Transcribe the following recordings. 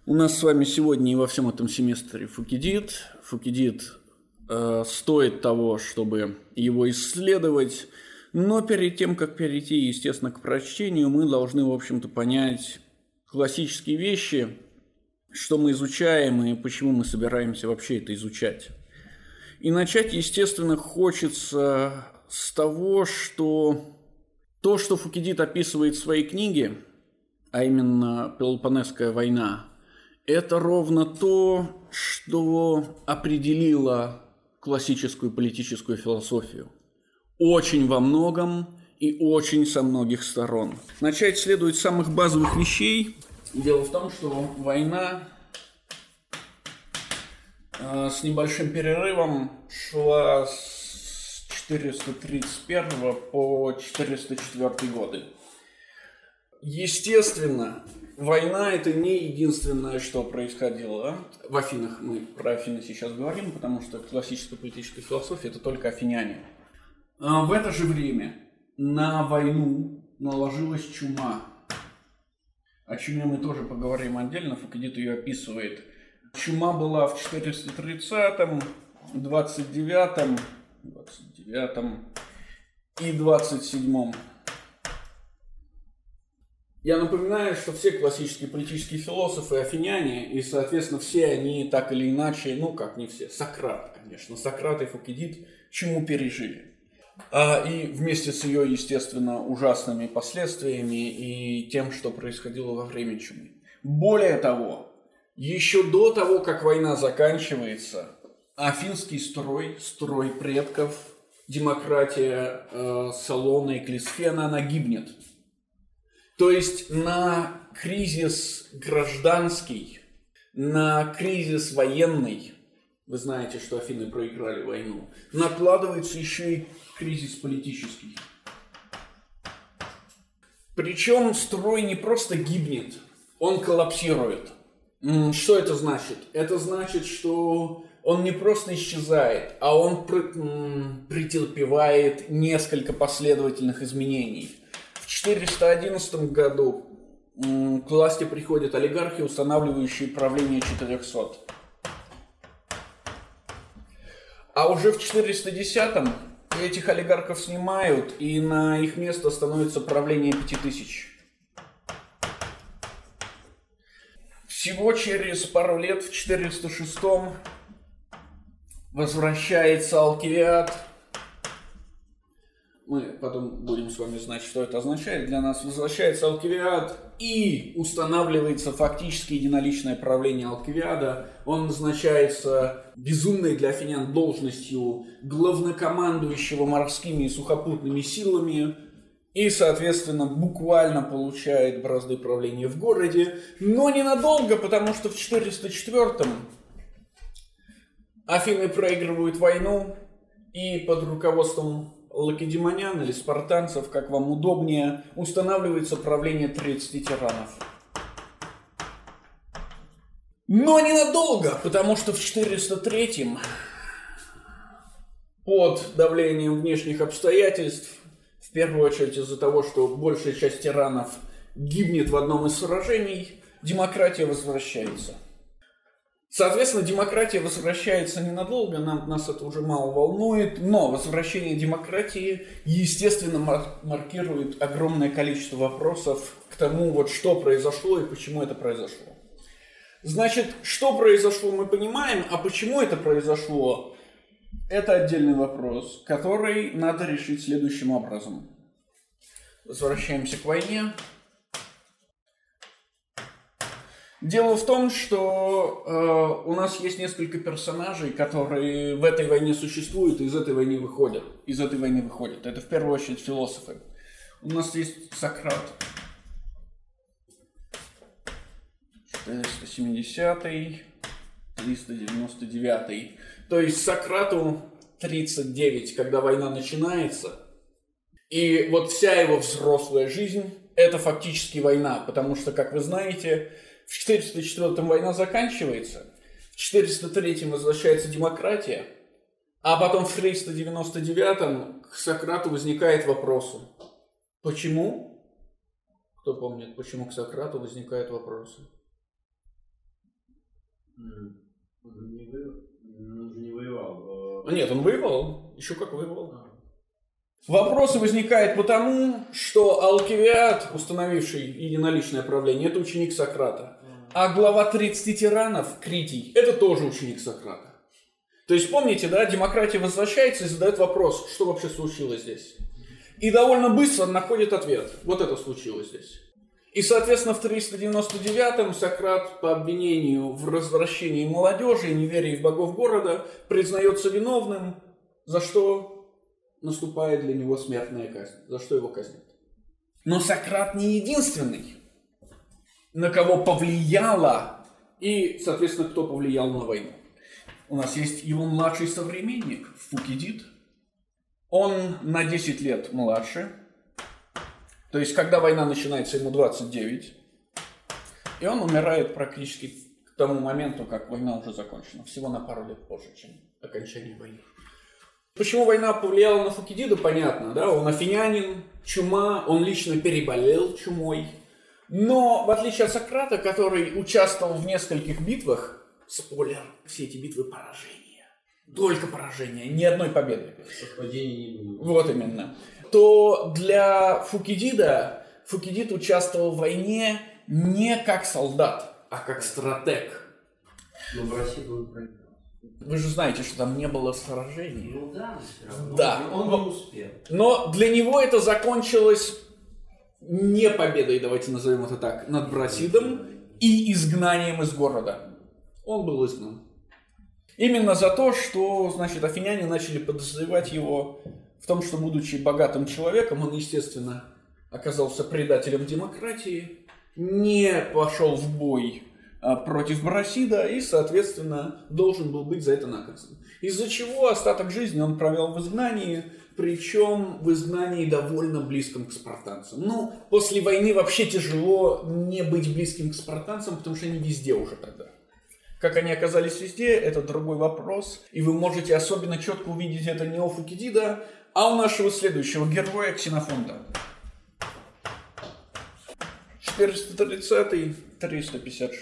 У нас с вами сегодня и во всем этом семестре Фукидид. Фукидид стоит того, чтобы его исследовать, но перед тем, как перейти, естественно, к прочтению, мы должны, в общем-то, понять классические вещи, что мы изучаем и почему мы собираемся вообще это изучать. И начать, естественно, хочется с того, что то, что Фукидид описывает в своей книге, а именно Пелопоннесская война, это ровно то, что определило классическую политическую философию. Очень во многом и очень со многих сторон. Начать следует с самых базовых вещей. Дело в том, что война с небольшим перерывом шла с 431 по 404 годы. Естественно, война – это не единственное, что происходило в Афинах. Мы про Афины сейчас говорим, потому что классическая политическая философия – это только афиняне. А в это же время на войну наложилась чума. О чуме мы тоже поговорим отдельно, Фукидид ее описывает. Чума была в 430-м, 29-м и 27-м. Я напоминаю, что все классические политические философы афиняне, и, соответственно, все они так или иначе, ну как не все, Сократ, конечно, Сократ и Фукидид чуму пережили. И вместе с ее, естественно, ужасными последствиями и тем, что происходило во время чумы. Более того, еще до того, как война заканчивается, афинский строй предков, демократия Солона и Клисфена, она гибнет. То есть на кризис гражданский, на кризис военный, вы знаете, что Афины проиграли войну, накладывается еще и кризис политический. Причем строй не просто гибнет, он коллапсирует. Что это значит? Это значит, что он не просто исчезает, а он претерпевает несколько последовательных изменений. В 411 году к власти приходят олигархи, устанавливающие правление 400. А уже в 410-м этих олигархов снимают, и на их место становится правление 5000. Всего через пару лет, в 406-м, возвращается Алкивиад. Мы потом будем с вами знать, что это означает для нас. Возвращается Алкивиад и устанавливается фактически единоличное правление Алкивиада. Он назначается безумной для афинян должностью главнокомандующего морскими и сухопутными силами и, соответственно, буквально получает бразды правления в городе, но ненадолго, потому что в 404-м Афины проигрывают войну и под руководством лакедемонян или спартанцев, как вам удобнее, устанавливается правление 30 тиранов. Но ненадолго, потому что в 403-м под давлением внешних обстоятельств, в первую очередь из-за того, что большая часть тиранов гибнет в одном из сражений, демократия возвращается. Соответственно, демократия возвращается ненадолго, нас это уже мало волнует, но возвращение демократии, естественно, маркирует огромное количество вопросов к тому, вот что произошло и почему это произошло. Значит, что произошло, мы понимаем, а почему это произошло, это отдельный вопрос, который надо решить следующим образом. Возвращаемся к войне. Дело в том, что у нас есть несколько персонажей, которые в этой войне существуют и из этой войны выходят. Это в первую очередь философы. У нас есть Сократ. 470-й, 399-й. То есть Сократу 39, когда война начинается. И вот вся его взрослая жизнь – это фактически война. Потому что, как вы знаете, в 404-м война заканчивается, в 403-м возвращается демократия, а потом в 399-м к Сократу возникает вопрос. Почему? Кто помнит, почему к Сократу возникают вопросы? Он же не воевал. Нет, он воевал. Еще как воевал. Вопросы возникают потому, что Алкивиад, установивший единоличное правление, это ученик Сократа. А глава 30 тиранов, Критий, это тоже ученик Сократа. То есть, помните, да, демократия возвращается и задает вопрос, что вообще случилось здесь. И довольно быстро находит ответ. Вот это случилось здесь. И, соответственно, в 399-м Сократ по обвинению в развращении молодежи и неверии в богов города признается виновным, за что наступает для него смертная казнь, за что его казнят. Но Сократ не единственный, на кого повлияло, и, соответственно, кто повлиял на войну. У нас есть его младший современник Фукидид. Он на 10 лет младше. То есть, когда война начинается, ему 29. И он умирает практически к тому моменту, как война уже закончена. Всего на пару лет позже, чем окончание войны. Почему война повлияла на Фукидида, понятно, да? Он афинянин, чума, он лично переболел чумой. Но, в отличие от Сократа, который участвовал в нескольких битвах, спойлер, все эти битвы поражения. Только поражения, ни одной победы. Совпадений не было. Вот именно. То для Фукидида, Фукидид участвовал в войне не как солдат, а как стратег. Но в России был проиграл. Вы же знаете, что там не было сражений. Ну да, Да. Он не успел. Но для него это закончилось не победой, давайте назовем это так, над Брасидом и изгнанием из города. Он был изгнан. Именно за то, что, значит, афиняне начали подозревать его в том, что, будучи богатым человеком, он, естественно, оказался предателем демократии, не пошел в бой против Брасида и, соответственно, должен был быть за это наказан. Из-за чего остаток жизни он провел в изгнании, причем в изгнании довольно близком к спартанцам. Ну, после войны вообще тяжело не быть близким к спартанцам, потому что они везде уже тогда. Как они оказались везде, это другой вопрос. И вы можете особенно четко увидеть это не у Фукидида, а у нашего следующего героя Ксенофонта. 430-356.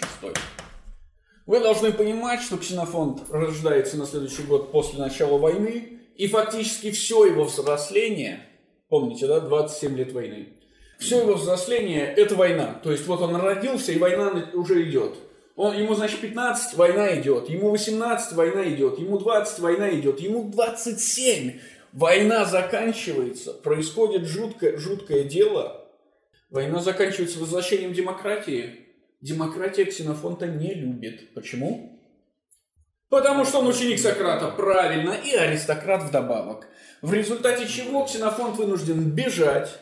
Вы должны понимать, что Ксенофонт рождается на следующий год после начала войны, и фактически все его взросление, помните, да, 27 лет войны, все его взросление – это война. То есть вот он родился, и война уже идет. Ему, значит, 15, война идет, ему 18, война идет, ему 20, война идет, ему 27, война заканчивается, происходит жуткое дело. Война заканчивается возвращением демократии. Демократия Ксенофонта не любит. Почему? Потому что он ученик Сократа, правильно, и аристократ вдобавок. В результате чего Ксенофонт вынужден бежать,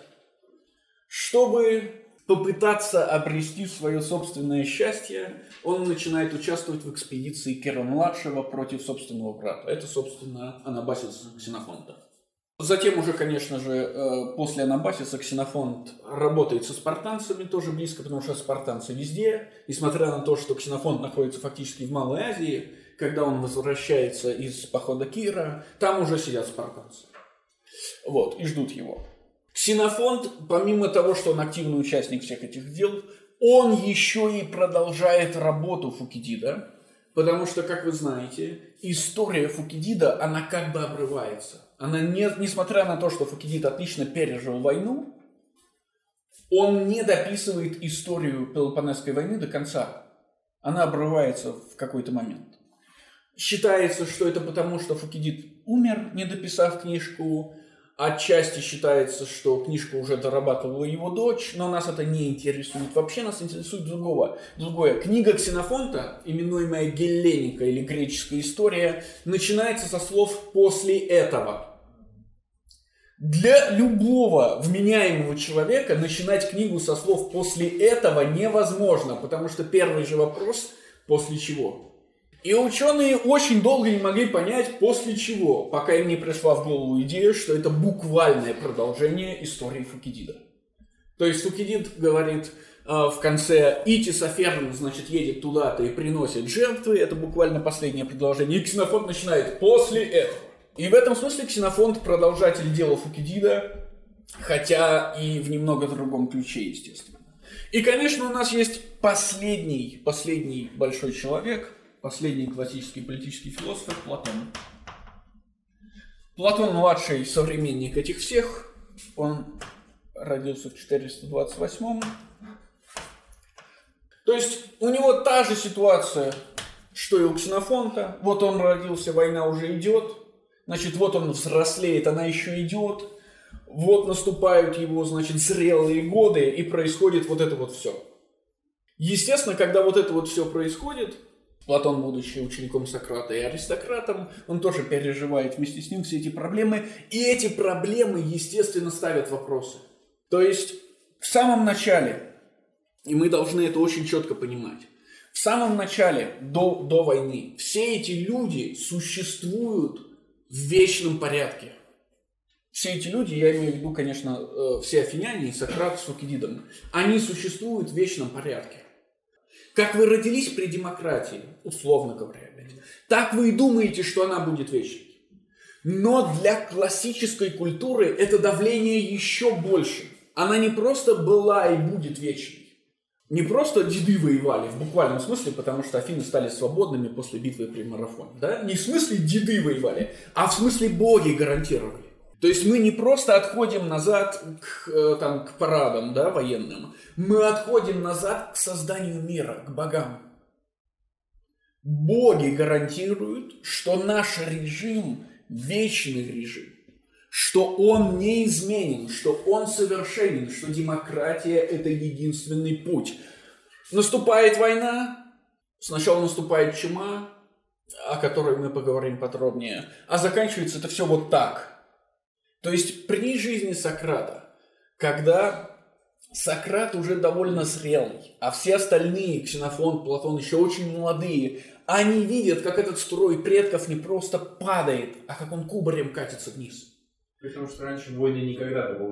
чтобы попытаться обрести свое собственное счастье. Он начинает участвовать в экспедиции Кира-младшего против собственного брата. Это, собственно, Анабасис Ксенофонта. Затем уже, конечно же, после Анабасиса Ксенофонт работает со спартанцами тоже близко, потому что спартанцы везде. Несмотря на то, что Ксенофонт находится фактически в Малой Азии, когда он возвращается из похода Кира, там уже сидят спартанцы. Вот, и ждут его. Ксенофонт, помимо того, что он активный участник всех этих дел, он еще и продолжает работу Фукидида, потому что, как вы знаете, история Фукидида, она как бы обрывается. Она несмотря на то, что Фукидид отлично пережил войну, он не дописывает историю Пелопоннесской войны до конца. Она обрывается в какой-то момент. Считается, что это потому, что Фукидид умер, не дописав книжку. Отчасти считается, что книжку уже дорабатывала его дочь, но нас это не интересует. Вообще нас интересует другое. Книга Ксенофонта, именуемая Гелленика или греческая история, начинается со слов «после этого». Для любого вменяемого человека начинать книгу со слов «после этого» невозможно, потому что первый же вопрос «после чего?». И ученые очень долго не могли понять, после чего, пока им не пришла в голову идея, что это буквальное продолжение истории Фукидида. То есть Фукидид говорит в конце «Итис Аферн, значит, едет туда-то и приносит жертвы», это буквально последнее предложение, и Ксенофонт начинает «после этого». И в этом смысле Ксенофонт продолжатель дела Фукидида, хотя и в немного другом ключе, естественно. И, конечно, у нас есть последний большой человек, последний классический политический философ Платон. Платон младший современник этих всех. Он родился в 428-м. То есть у него та же ситуация, что и у Ксенофонта. Вот он родился, война уже идет. Значит, вот он взрослеет, она еще идет. Вот наступают его, значит, зрелые годы, и происходит вот это вот все. Естественно, когда вот это вот все происходит, Платон, будучи учеником Сократа и аристократом, он тоже переживает вместе с ним все эти проблемы. И эти проблемы, естественно, ставят вопросы. То есть в самом начале, и мы должны это очень четко понимать, в самом начале, до войны, все эти люди существуют в вечном порядке. Все эти люди, я имею в виду, конечно, все афиняне и Сократ с Фукидидом, они существуют в вечном порядке. Как вы родились при демократии, условно говоря, так вы и думаете, что она будет вечной. Но для классической культуры это давление еще больше. Она не просто была и будет вечной. Не просто деды воевали в буквальном смысле, потому что Афины стали свободными после битвы при Марафоне. Да? Не в смысле деды воевали, а в смысле боги гарантировали. То есть мы не просто отходим назад к парадам, да, военным. Мы отходим назад к созданию мира, к богам. Боги гарантируют, что наш режим – вечный режим. Что он неизменен, что он совершенен, что демократия – это единственный путь. Наступает война, сначала наступает чума, о которой мы поговорим подробнее, а заканчивается это все вот так. То есть при жизни Сократа, когда Сократ уже довольно зрелый, а все остальные, Ксенофонт, Платон, еще очень молодые, они видят, как этот строй предков не просто падает, а как он кубарем катится вниз. Потому что раньше войны никогда такого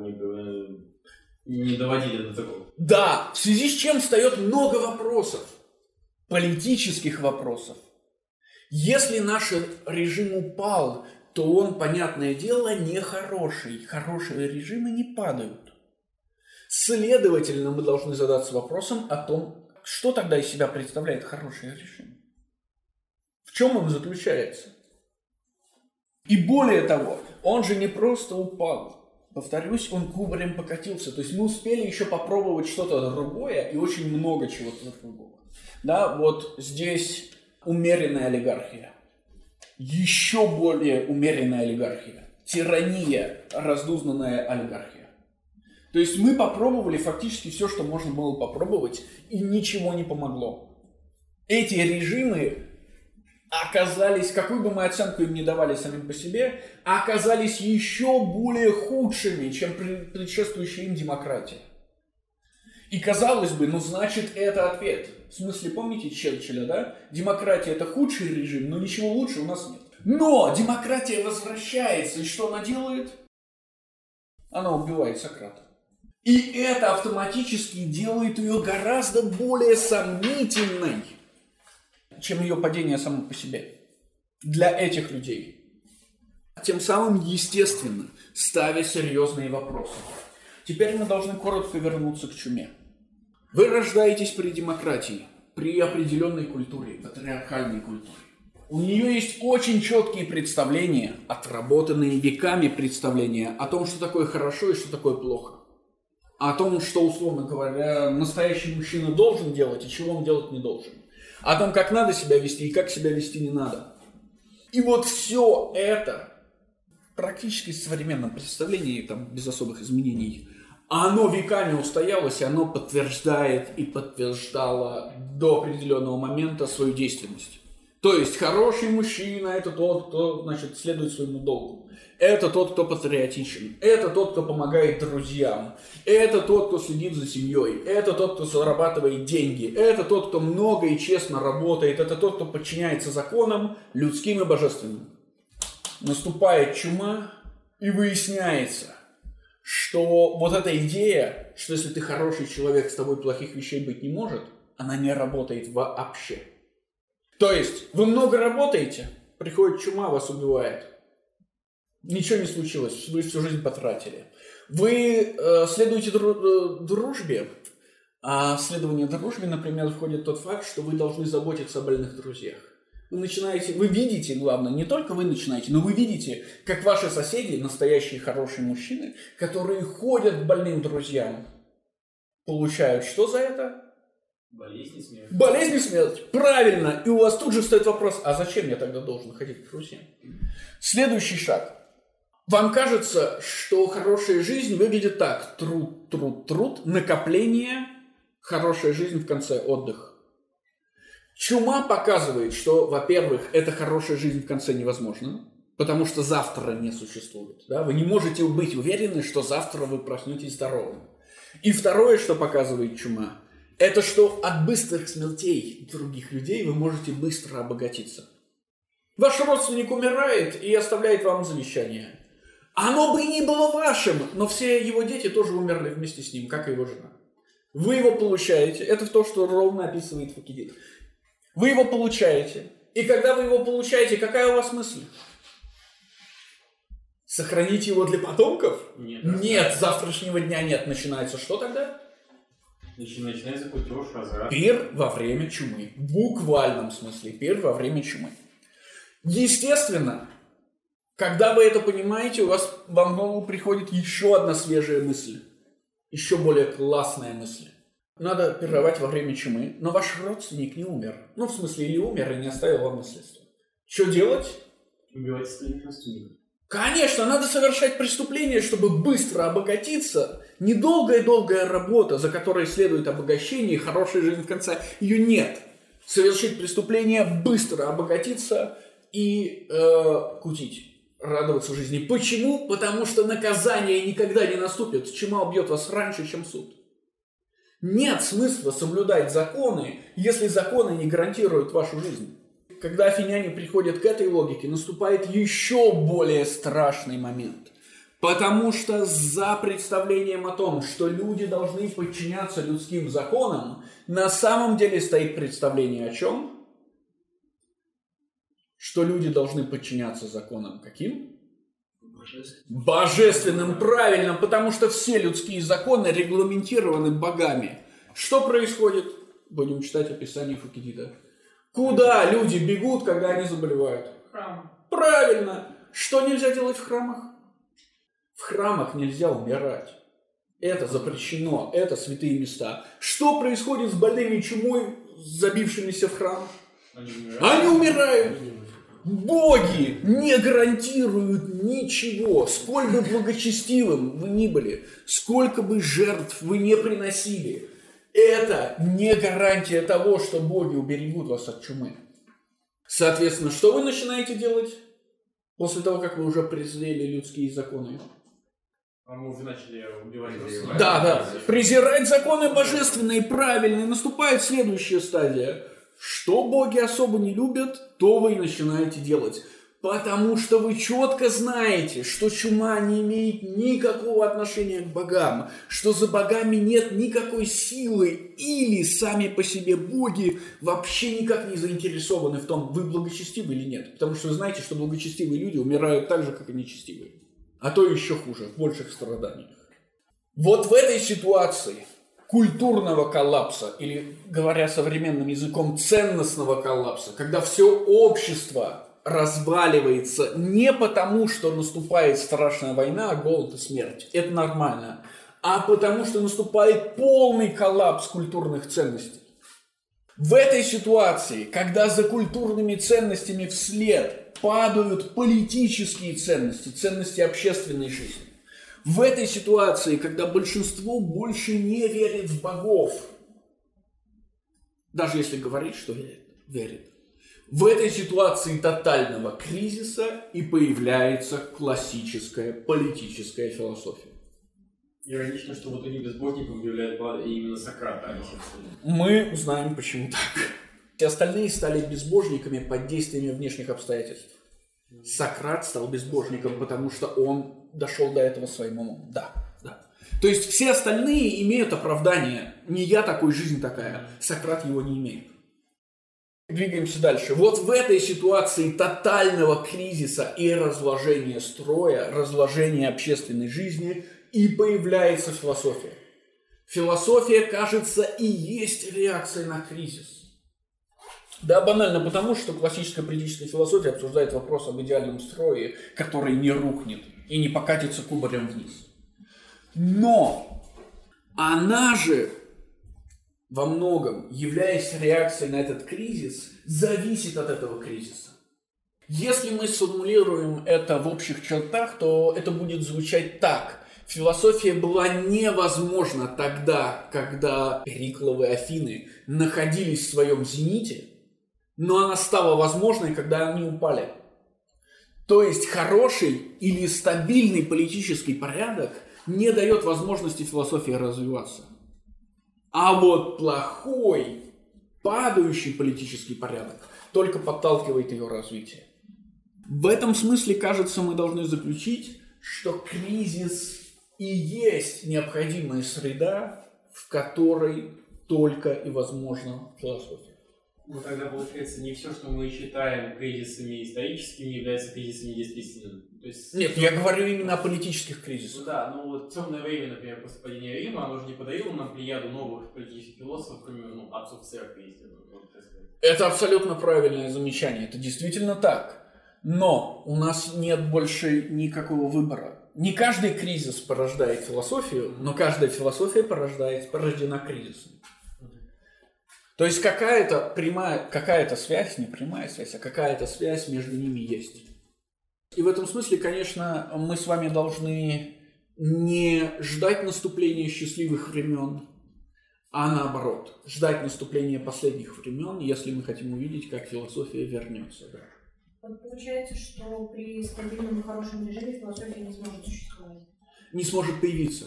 не доводили до такого. Да, в связи с чем встает много вопросов, политических вопросов. Если наш режим упал, то он, понятное дело, нехороший. Хорошие режимы не падают. Следовательно, мы должны задаться вопросом о том, что тогда из себя представляет хороший режим. В чем он заключается? И более того, он же не просто упал. Повторюсь, он кубарем покатился. То есть мы успели еще попробовать что-то другое и очень много чего-то другого. Да, вот здесь умеренная олигархия. Еще более умеренная олигархия. Тирания, раздузнанная олигархия. То есть мы попробовали фактически все, что можно было попробовать, и ничего не помогло. Эти режимы оказались, какую бы мы оценку им ни давали самим по себе, оказались еще более худшими, чем предшествующая им демократия. И казалось бы, значит это ответ. В смысле, помните Черчилля, да? Демократия – это худший режим, но ничего лучше у нас нет. Но демократия возвращается, и что она делает? Она убивает Сократа. И это автоматически делает ее гораздо более сомнительной, чем ее падение само по себе. Для этих людей. Тем самым, естественно, ставя серьезные вопросы. Теперь мы должны коротко вернуться к чуме. Вы рождаетесь при демократии, при определенной культуре, патриархальной культуре. У нее есть очень четкие представления, отработанные веками представления о том, что такое хорошо и что такое плохо. О том, что, условно говоря, настоящий мужчина должен делать и чего он делать не должен. О том, как надо себя вести и как себя вести не надо. И вот все это практически в современном представлении, там, без особых изменений, оно веками устоялось, и оно подтверждает и подтверждало до определенного момента свою действенность. То есть хороший мужчина – это тот, кто, значит, следует своему долгу. Это тот, кто патриотичен. Это тот, кто помогает друзьям. Это тот, кто следит за семьей. Это тот, кто зарабатывает деньги. Это тот, кто много и честно работает. Это тот, кто подчиняется законам, людским и божественным. Наступает чума, и выясняется, что вот эта идея, что если ты хороший человек, с тобой плохих вещей быть не может, она не работает вообще. То есть, вы много работаете, приходит чума, вас убивает. Ничего не случилось, вы всю жизнь потратили. Вы следуете дружбе, а в следование дружбе, например, входит тот факт, что вы должны заботиться о больных друзьях. вы видите, главное, не только вы начинаете, но вы видите, как ваши соседи, настоящие хорошие мужчины, которые ходят к больным друзьям, получают что за это? Болезнь и смерть. Болезнь и смерть. Правильно. И у вас тут же стоит вопрос, а зачем я тогда должен ходить к друзьям? Следующий шаг. Вам кажется, что хорошая жизнь выглядит так. Труд, труд, труд, накопление, хорошая жизнь в конце, отдых. Чума показывает, что, во-первых, эта хорошая жизнь в конце невозможна, потому что завтра не существует. Да? Вы не можете быть уверены, что завтра вы проснетесь здоровым. И второе, что показывает чума, это что от быстрых смертей других людей вы можете быстро обогатиться. Ваш родственник умирает и оставляет вам завещание. Оно бы и не было вашим, но все его дети тоже умерли вместе с ним, как и его жена. Вы его получаете, это то, что ровно описывает Фукидид. Вы его получаете, и когда вы его получаете, какая у вас мысль? Сохранить его для потомков? Нет, завтрашнего дня нет. Начинается что тогда? Начинается кутеж, разврат. Пир во время чумы. В буквальном смысле пир во время чумы. Естественно, когда вы это понимаете, вам в голову приходит еще одна свежая мысль. Еще более классная мысль. Надо пировать во время чумы, но ваш родственник не умер. Ну, в смысле, или умер и не оставил вам наследство. Что делать? Убивать остальных родственников. Конечно, надо совершать преступление, чтобы быстро обогатиться. Недолгая-долгая работа, за которой следует обогащение и хорошая жизнь в конце. Ее нет. Совершить преступление, быстро обогатиться и кутить. Радоваться жизни. Почему? Потому что наказание никогда не наступит. Чума убьет вас раньше, чем суд. Нет смысла соблюдать законы, если законы не гарантируют вашу жизнь. Когда афиняне приходят к этой логике, наступает еще более страшный момент. Потому что за представлением о том, что люди должны подчиняться людским законам, на самом деле стоит представление о чем? Что люди должны подчиняться законам каким? Божественным, правильно, потому что все людские законы регламентированы богами. Что происходит? Будем читать описание Фукидида. Куда люди бегут, когда они заболевают? Храм. Правильно. Что нельзя делать в храмах? В храмах нельзя умирать. Это запрещено, это святые места. Что происходит с больными чумой, забившимися в храм? Они умирают. Боги не гарантируют ничего, сколь бы благочестивым вы ни были, сколько бы жертв вы не приносили. Это не гарантия того, что боги уберегут вас от чумы. Соответственно, что вы начинаете делать после того, как вы уже презрели людские законы? А мы уже начали убивать. Да. Презирать законы божественные, правильные. Наступает следующая стадия. Что боги особо не любят, то вы и начинаете делать. Потому что вы четко знаете, что чума не имеет никакого отношения к богам, что за богами нет никакой силы, или сами по себе боги вообще никак не заинтересованы в том, вы благочестивы или нет. Потому что вы знаете, что благочестивые люди умирают так же, как и нечестивые. А то еще хуже, в больших страданиях. Вот в этой ситуации культурного коллапса, или, говоря современным языком, ценностного коллапса, когда все общество разваливается не потому, что наступает страшная война, голод и смерть, это нормально, а потому что наступает полный коллапс культурных ценностей. В этой ситуации, когда за культурными ценностями вслед падают политические ценности, ценности общественной жизни, в этой ситуации, когда большинство больше не верит в богов, даже если говорит, что верит, в этой ситуации тотального кризиса и появляется классическая политическая философия. Иронично, что в итоге безбожником объявляет именно Сократа, а не Херцеля. Мы узнаем, почему так. Все остальные стали безбожниками под действием внешних обстоятельств. Сократ стал безбожником, потому что он дошел до этого своим умом. Да. То есть все остальные имеют оправдание. Не я такой, жизнь такая. Сократ его не имеет. Двигаемся дальше. Вот в этой ситуации тотального кризиса и разложения строя, разложения общественной жизни и появляется философия. Философия, кажется, и есть реакция на кризис. Да, банально потому, что классическая политическая философия обсуждает вопрос об идеальном строе, который не рухнет и не покатится кубарем вниз. Но она же во многом, являясь реакцией на этот кризис, зависит от этого кризиса. Если мы сформулируем это в общих чертах, то это будет звучать так. Философия была невозможна тогда, когда Перикловы Афины находились в своем зените, но она стала возможной, когда они упали. То есть хороший или стабильный политический порядок не дает возможности философии развиваться. А вот плохой, падающий политический порядок только подталкивает ее развитие. В этом смысле, кажется, мы должны заключить, что кризис и есть необходимая среда, в которой только и возможна философия. Ну, тогда получается, не все, что мы считаем кризисами историческими, является кризисами действительными. То есть... Нет, я говорю именно о политических кризисах. Ну да, ну вот темное время, например, после падения Рима, оно же не подарило нам плеяду новых политических философов, кроме отцов церкви, если можно так сказать. Это абсолютно правильное замечание, это действительно так. Но у нас нет больше никакого выбора. Не каждый кризис порождает философию, но каждая философия порождена кризисом. То есть какая-то связь, не прямая связь, а какая-то связь между ними есть. И в этом смысле, конечно, мы с вами должны не ждать наступления счастливых времен, а наоборот, ждать наступления последних времен, если мы хотим увидеть, как философия вернется. Да. Вот получается, что при стабильном и хорошем режиме философия не сможет существовать. Не сможет появиться.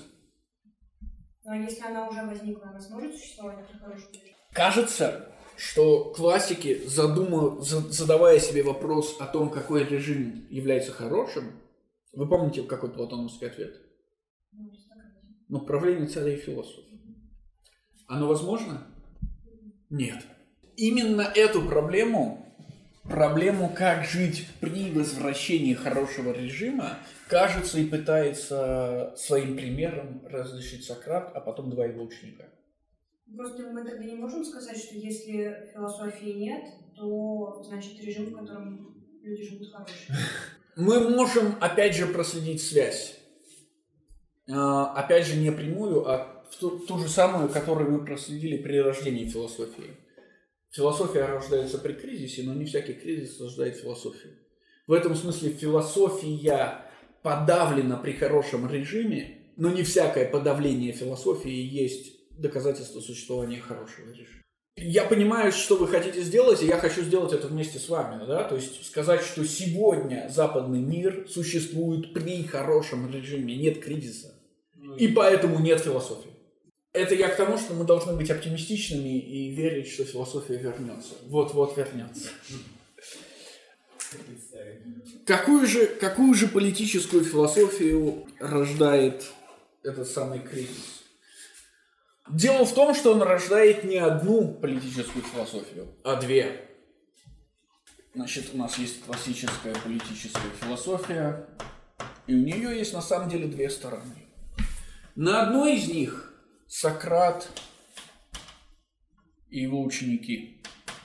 А если она уже возникла, она сможет существовать при хорошем режиме? Кажется, что классики, задавая себе вопрос о том, какой режим является хорошим, вы помните, какой платоновский ответ? Ну, правление царя и философа. Оно возможно? Нет. Именно эту проблему, как жить при возвращении хорошего режима, кажется, и пытается своим примером разрешить Сократ, а потом два его ученика. Просто мы тогда не можем сказать, что если философии нет, то значит режим, в котором люди живут, хороший. Мы можем, опять же, проследить связь. Опять же, не прямую, а ту же самую, которую мы проследили при рождении философии. Философия рождается при кризисе, но не всякий кризис рождает философию. В этом смысле философия подавлена при хорошем режиме, но не всякое подавление философии есть доказательство существования хорошего режима. Я понимаю, что вы хотите сделать, и я хочу сделать это вместе с вами. Да? То есть сказать, что сегодня западный мир существует при хорошем режиме, нет кризиса, и поэтому нет философии. Это я к тому, что мы должны быть оптимистичными и верить, что философия вернется. Вот-вот вернется. Какую же политическую философию рождает этот самый кризис? Дело в том, что он рождает не одну политическую философию, а две. Значит, у нас есть классическая политическая философия, и у нее есть на самом деле две стороны. На одной из них Сократ и его ученики.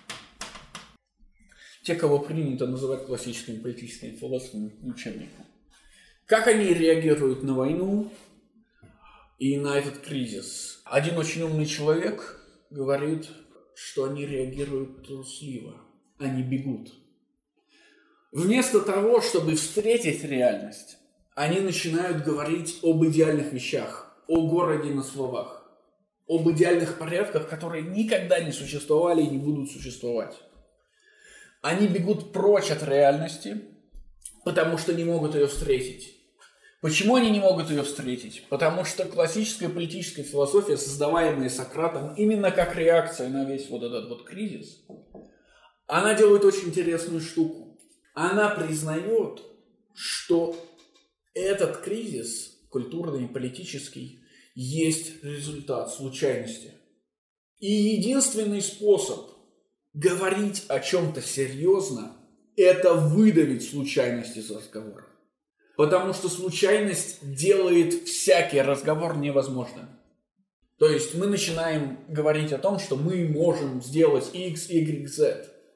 Те, кого принято называть классическими политическими философами учебником. Как они реагируют на войну и на этот кризис? Один очень умный человек говорит, что они реагируют трусливо, они бегут. Вместо того, чтобы встретить реальность, они начинают говорить об идеальных вещах, о городе на словах, об идеальных порядках, которые никогда не существовали и не будут существовать. Они бегут прочь от реальности, потому что не могут ее встретить. Почему они не могут ее встретить? Потому что классическая политическая философия, создаваемая Сократом именно как реакция на весь вот этот вот кризис, она делает очень интересную штуку. Она признает, что этот кризис, культурный и политический, есть результат случайности. И единственный способ говорить о чем-то серьезно – это выдавить случайность из разговора. Потому что случайность делает всякий разговор невозможным. То есть мы начинаем говорить о том, что мы можем сделать X, Y, Z.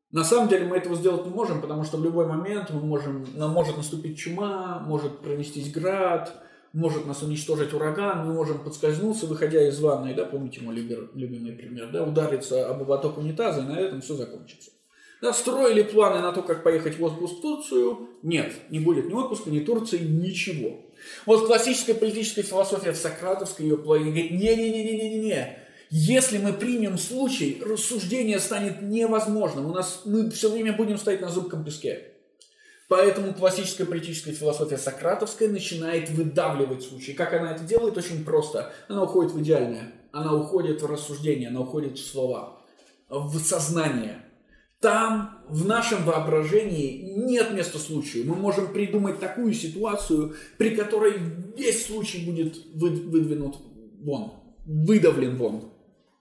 На самом деле мы этого сделать не можем, потому что в любой момент нам может наступить чума, может пронестись град, может нас уничтожить ураган, мы можем подскользнуться, выходя из ванной, да, помните мой любимый пример, да, удариться об ободок унитаза, и на этом все закончится. Да, строили планы на то, как поехать в отпуск в Турцию? Нет, не будет ни отпуска, ни Турции, ничего. Вот классическая политическая философия сократовская ее плане говорит, не-не-не-не-не-не. Если мы примем случай, рассуждение станет невозможным. Мы все время будем стоять на зыбком песке. Поэтому классическая политическая философия сократовская начинает выдавливать случай. Как она это делает? Очень просто. Она уходит в идеальное. Она уходит в рассуждение, она уходит в слова, в сознание. Там, в нашем воображении, нет места случаю. Мы можем придумать такую ситуацию, при которой весь случай будет выдвинут вон, выдавлен вон,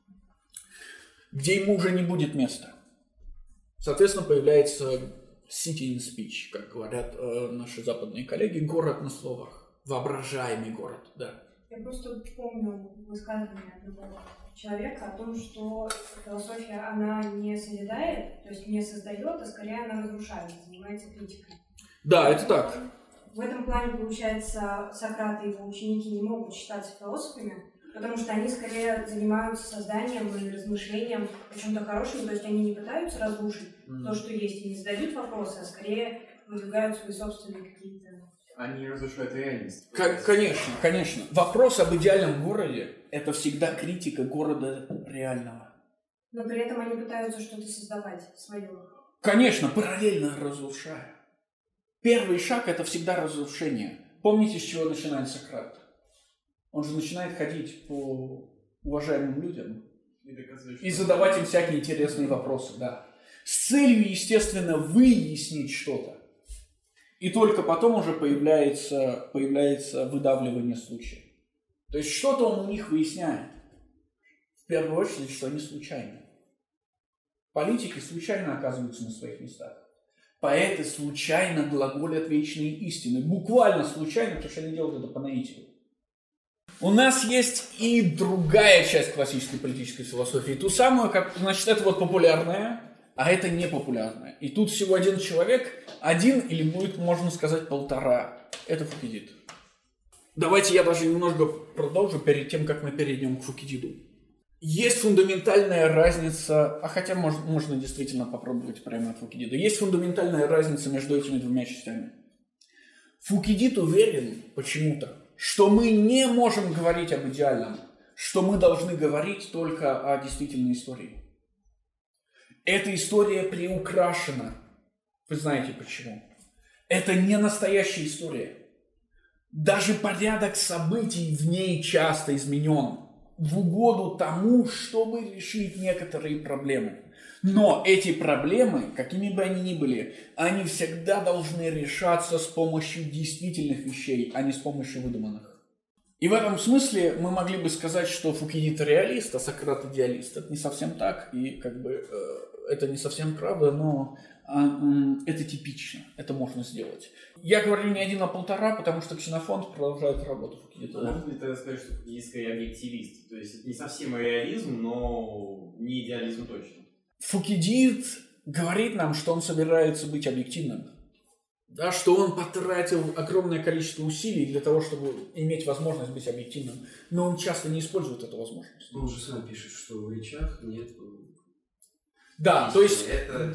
где ему уже не будет места. Соответственно, появляется city in speech, как говорят наши западные коллеги, город на словах, воображаемый город, да. Я просто помню высказывание одного человека о том, что философия, она не созидает, то есть не создает, а скорее она разрушает, занимается критикой. Да, это так. В этом плане, получается, Сократ и его ученики не могут считаться философами, потому что они скорее занимаются созданием и размышлением о чем-то хорошем, то есть они не пытаются разрушить то, что есть, и не задают вопросы, а скорее выдвигают свои собственные какие-то... Они разрушают реальность. Конечно, конечно. Вопрос об идеальном городе – это всегда критика города реального. Но при этом они пытаются что-то создавать свое. Конечно, параллельно разрушая. Первый шаг – это всегда разрушение. Помните, с чего начинает Сократ? Он же начинает ходить по уважаемым людям и задавать им всякие интересные вопросы, да. С целью, естественно, выяснить что-то. И только потом уже появляется выдавливание случая. То есть что-то он у них выясняет. В первую очередь, что они случайны. Политики случайно оказываются на своих местах. Поэты случайно глаголят вечные истины. Буквально случайно, потому что они делают это по наитию. У нас есть и другая часть классической политической философии. Ту самую, как, значит, это вот популярная, а это непопулярное. И тут всего один человек, один или будет, можно сказать, полтора. Это Фукидид. Давайте я даже немножко продолжу перед тем, как мы перейдем к Фукидиду. Есть фундаментальная разница, а хотя можно действительно попробовать прямо от Фукидида. Есть фундаментальная разница между этими двумя частями. Фукидид уверен почему-то, что мы не можем говорить об идеальном, что мы должны говорить только о действительной истории. Эта история приукрашена. Вы знаете почему. Это не настоящая история. Даже порядок событий в ней часто изменен в угоду тому, чтобы решить некоторые проблемы. Но эти проблемы, какими бы они ни были, они всегда должны решаться с помощью действительных вещей, а не с помощью выдуманных. И в этом смысле мы могли бы сказать, что Фукидид реалист, а Сократ идеалист. Это не совсем так, и это не совсем правда, но это типично, это можно сделать. Я говорю не один, а полтора, потому что Ксенофонт продолжает работу Фукидида. Можно ли тогда сказать, что Фукидид скорее объективист? То есть это не совсем реализм, но не идеализм точно. Фукидид говорит нам, что он собирается быть объективным. Да, что он потратил огромное количество усилий для того, чтобы иметь возможность быть объективным. Но он часто не использует эту возможность. Он же сам пишет, что в речах нет... Да, то есть это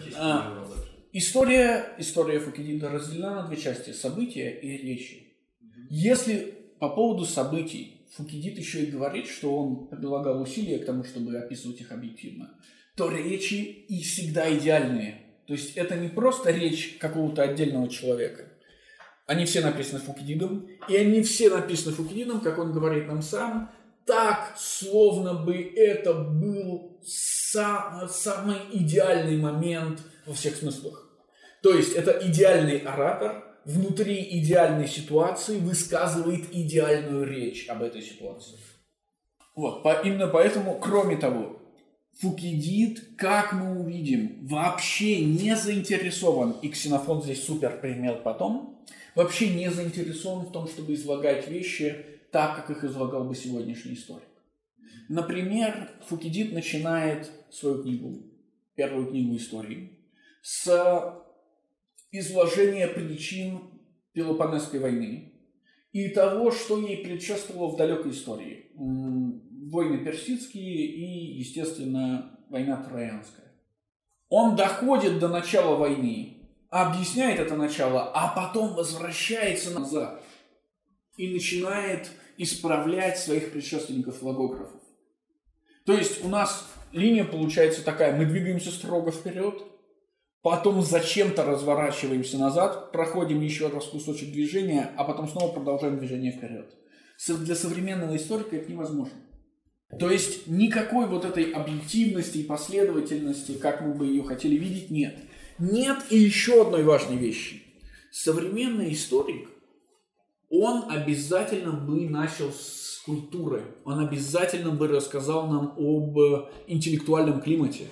история Фукидида разделена на две части – события и речи. Если по поводу событий Фукидид еще и говорит, что он прилагал усилия к тому, чтобы описывать их объективно, то речи и всегда идеальные. То есть это не просто речь какого-то отдельного человека. Они все написаны Фукидидом, и они все написаны Фукидидом, как он говорит нам сам, так, словно бы это был самый идеальный момент во всех смыслах. То есть это идеальный оратор внутри идеальной ситуации высказывает идеальную речь об этой ситуации. Вот, именно поэтому, кроме того, Фукидид, как мы увидим, вообще не заинтересован, и Ксенофонт здесь супер пример потом, вообще не заинтересован в том, чтобы излагать вещи так, как их излагал бы сегодняшний историк. Например, Фукидид начинает свою книгу, первую книгу истории, с изложения причин Пелопоннесской войны и того, что ей предшествовало в далекой истории. Войны персидские и, естественно, война троянская. Он доходит до начала войны, объясняет это начало, а потом возвращается назад и начинает исправлять своих предшественников-логографов. То есть у нас линия получается такая: мы двигаемся строго вперед, потом зачем-то разворачиваемся назад, проходим еще раз кусочек движения, а потом снова продолжаем движение вперед. Для современного историка это невозможно. То есть никакой вот этой объективности и последовательности, как мы бы ее хотели видеть, нет. Нет и еще одной важной вещи. Современный историк, он обязательно бы начал с культуры, он обязательно бы рассказал нам об интеллектуальном климате,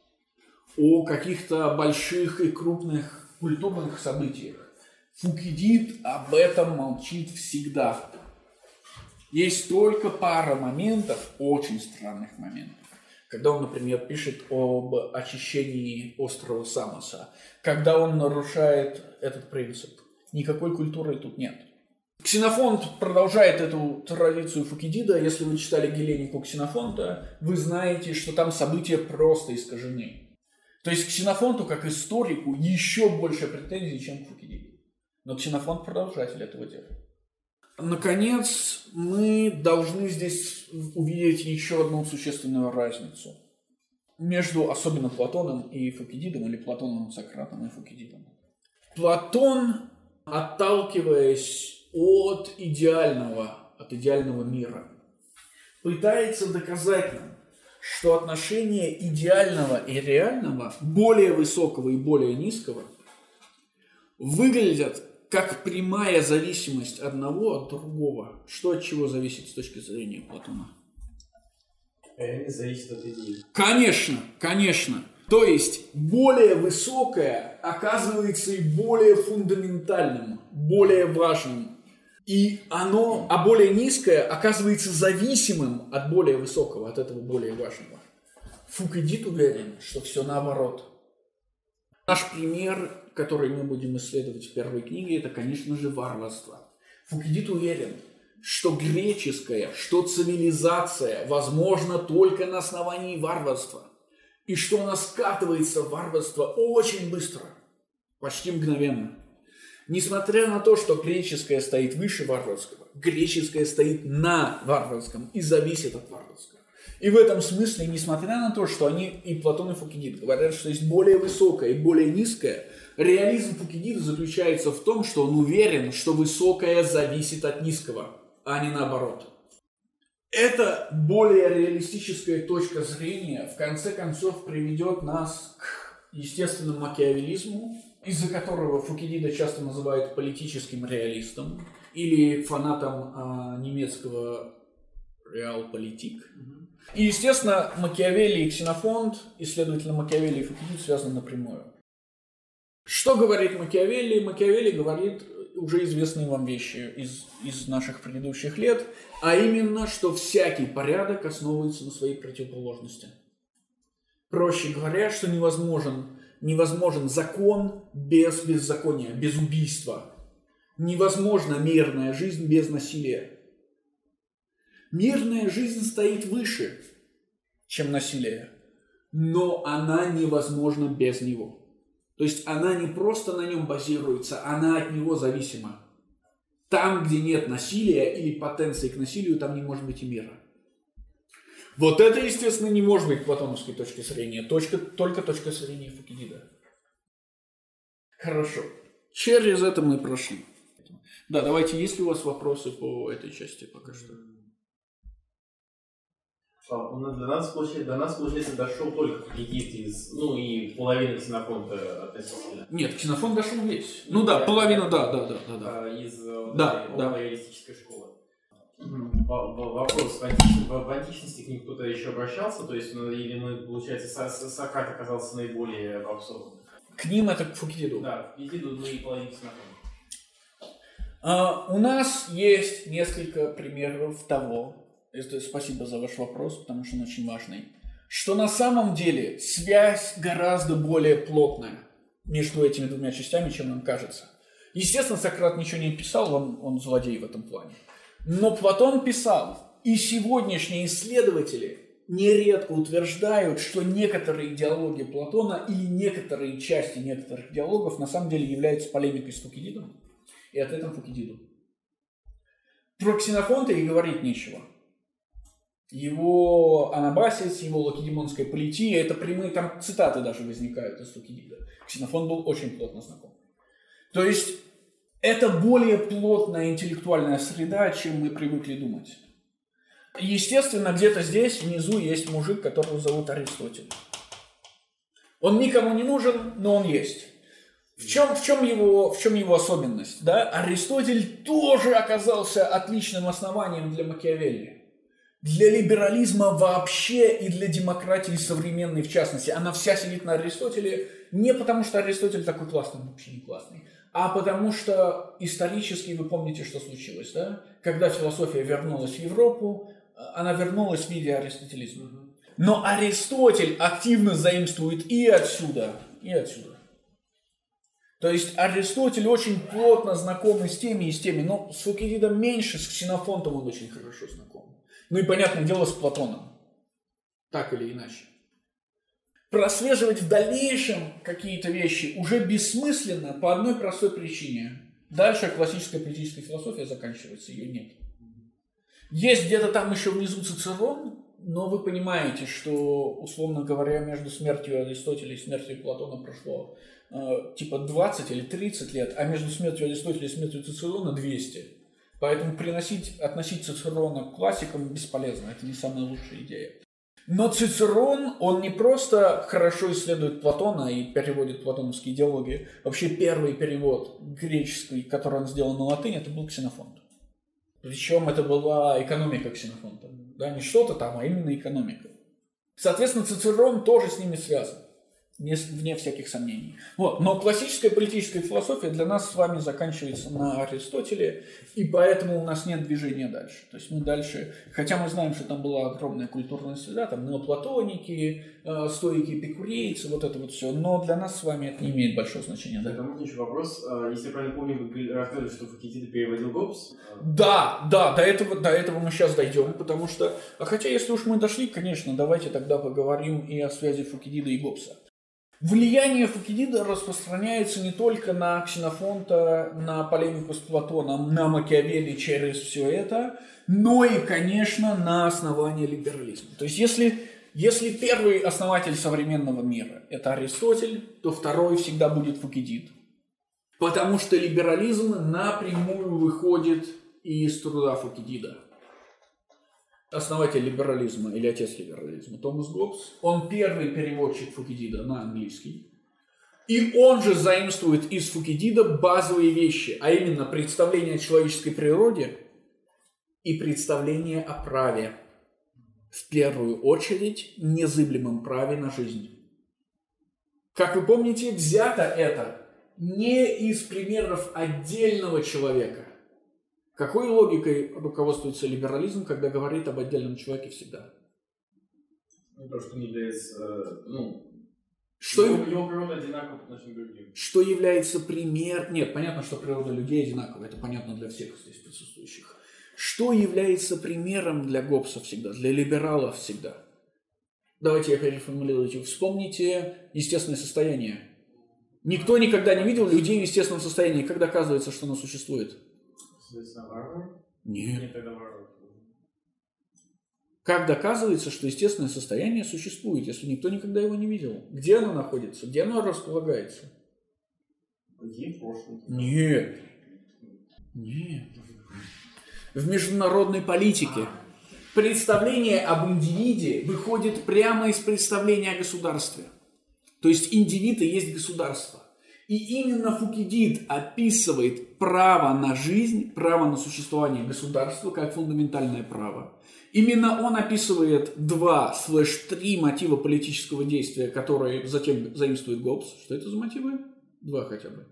о каких-то больших и крупных культурных событиях. Фукидид об этом молчит всегда. Есть только пара моментов, очень странных моментов, когда он, например, пишет об очищении острова Самоса, когда он нарушает этот принцип. Никакой культуры тут нет. Ксенофонт продолжает эту традицию Фукидида. Если вы читали Геленику Ксенофонта, вы знаете, что там события просто искажены. То есть к Ксенофонту, как историку, еще больше претензий, чем к Фукидиду. Но Ксенофонт продолжатель этого дела. Наконец, мы должны здесь увидеть еще одну существенную разницу между особенно Платоном и Фукидидом, или Платоном, Сократом и Фукидидом. Платон, отталкиваясь от идеального мира, пытается доказать нам, что отношение идеального и реального, более высокого и более низкого, выглядят как прямая зависимость одного от другого. Что от чего зависит с точки зрения Платона? Реально зависит от идеи. Конечно. То есть более высокое оказывается и более фундаментальным, более важным. А более низкое оказывается зависимым от более высокого, от этого более важного. Фукидид уверен, что все наоборот. Наш пример, который мы будем исследовать в первой книге, это, конечно же, варварство. Фукидид уверен, что греческая, что цивилизация возможна только на основании варварства. И что она скатывается в варварство очень быстро, почти мгновенно. Несмотря на то, что греческое стоит выше варварского, греческое стоит на варварском и зависит от варварского. И в этом смысле, несмотря на то, что они, и Платон, и Фукидид, говорят, что есть более высокое и более низкое, реализм Фукидида заключается в том, что он уверен, что высокое зависит от низкого, а не наоборот. Эта более реалистическая точка зрения в конце концов приведет нас к естественному макиавеллизму, из-за которого Фукидида часто называют политическим реалистом или фанатом немецкого реалполитик. И, естественно, Макиавелли и Ксенофонт, и, следовательно, Макиавелли и Фукидид связаны напрямую. Что говорит Макиавелли? Макиавелли говорит уже известные вам вещи из наших предыдущих лет, а именно, что всякий порядок основывается на своей противоположности. Проще говоря, что невозможен закон без беззакония, без убийства. Невозможна мирная жизнь без насилия. Мирная жизнь стоит выше, чем насилие, но она невозможна без него. То есть она не просто на нем базируется, она от него зависима. Там, где нет насилия или потенции к насилию, там не может быть и мира. Вот это, естественно, не может быть платоновской точки зрения, только точка зрения Фукидида. Хорошо. Через это мы прошли. Да, давайте, есть ли у вас вопросы по этой части пока что? До нас, получается, дошел только Фукидид и половина Ксенофонта относительно. Нет, Ксенофонт дошел весь. Ну да, половина, да. Из Да. реалистической школы. Вопрос. В античности к ним кто-то еще обращался? То есть, или мы, получается, Сократ оказался наиболее попсовым? К ним это к Фукидиду. Да, к Фукидиду, и половина Ксенофонта. У нас есть несколько примеров того, спасибо за ваш вопрос, потому что он очень важный, что на самом деле связь гораздо более плотная между этими двумя частями, чем нам кажется. Естественно, Сократ ничего не писал, он злодей в этом плане. Но Платон писал, и сегодняшние исследователи нередко утверждают, что некоторые диалоги Платона или некоторые части некоторых диалогов на самом деле являются полемикой с Фукидидом и ответом Фукидиду. Про Ксенофонта и говорить нечего. Его Анабасис, его лакедемонская полития, это прямые там цитаты даже возникают из Фукидида. Ксенофонт был очень плотно знаком. То есть это более плотная интеллектуальная среда, чем мы привыкли думать. Естественно, где-то здесь внизу есть мужик, которого зовут Аристотель. Он никому не нужен, но он есть. В чем его особенность? Да? Аристотель тоже оказался отличным основанием для Макиавелли. Для либерализма вообще и для демократии современной в частности. Она вся сидит на Аристотеле не потому, что Аристотель такой классный, вообще не классный, а потому что исторически вы помните, что случилось. Да? Когда философия вернулась в Европу, она вернулась в виде аристотелизма. Но Аристотель активно заимствует и отсюда, и отсюда. То есть Аристотель очень плотно знаком и с теми, но с Фукидидом меньше, с Ксенофонтом он очень хорошо знаком. Ну и, понятное дело, с Платоном. Так или иначе. Прослеживать в дальнейшем какие-то вещи уже бессмысленно по одной простой причине. Дальше классическая политическая философия заканчивается, ее нет. Есть где-то там еще внизу Цицерон, но вы понимаете, что, условно говоря, между смертью Аристотеля и смертью Платона прошло типа 20 или 30 лет, а между смертью Аристотеля и смертью Цицерона 200. Поэтому относить Цицерона к классикам бесполезно, это не самая лучшая идея. Но Цицерон, он не просто хорошо исследует Платона и переводит платоновские диалоги. Вообще первый перевод греческий, который он сделал на латынь, это был Ксенофонт. Причем это была экономика Ксенофонта. Да, не что-то там, а именно экономика. Соответственно, Цицерон тоже с ними связан. Вне всяких сомнений. Вот. Но классическая политическая философия для нас с вами заканчивается на Аристотеле, и поэтому у нас нет движения дальше. То есть мы дальше, хотя мы знаем, что там была огромная культурная среда, там неоплатоники, стоики, эпикурейцы, вот это вот все, но для нас с вами это не имеет большого значения. Да, можно еще вопрос. Если я правильно помню, вы рассказывали, что Фукидида переводил Гоббс? Да, до этого мы сейчас дойдем, потому что, хотя если уж мы дошли, конечно, давайте тогда поговорим и о связи Фукидида и Гоббса. Влияние Фукидида распространяется не только на Ксенофонта, на полемику с Платоном, на Макиавелли через все это, но и, конечно, на основание либерализма. То есть, если первый основатель современного мира – это Аристотель, то второй всегда будет Фукидид. Потому что либерализм напрямую выходит из труда Фукидида. Основатель либерализма или отец либерализма Томас Гоббс, он первый переводчик Фукидида на английский. И он же заимствует из Фукидида базовые вещи, а именно представление о человеческой природе и представление о праве. В первую очередь, незыблемом праве на жизнь. Как вы помните, взято это не из примеров отдельного человека. Какой логикой руководствуется либерализм, когда говорит об отдельном человеке всегда? То, что не является, его природа одинакова по отношению к другим. Что является пример... Нет, понятно, что природа людей одинакова, это понятно для всех здесь присутствующих. Что является примером для Гоббса всегда, для либералов всегда? Давайте я переформулирую. Вспомните естественное состояние. Никто никогда не видел людей в естественном состоянии. Как доказывается, что оно существует? Нет. Как доказывается, что естественное состояние существует, если никто никогда его не видел? Где оно находится? Где оно располагается? Нет. Нет. В международной политике представление об индивиде выходит прямо из представления о государстве. То есть индивид и есть государство. И именно Фукидид описывает право на жизнь, право на существование государства как фундаментальное право. Именно он описывает 2/3 мотива политического действия, которые затем заимствует Гоббс. Что это за мотивы? 2 хотя бы.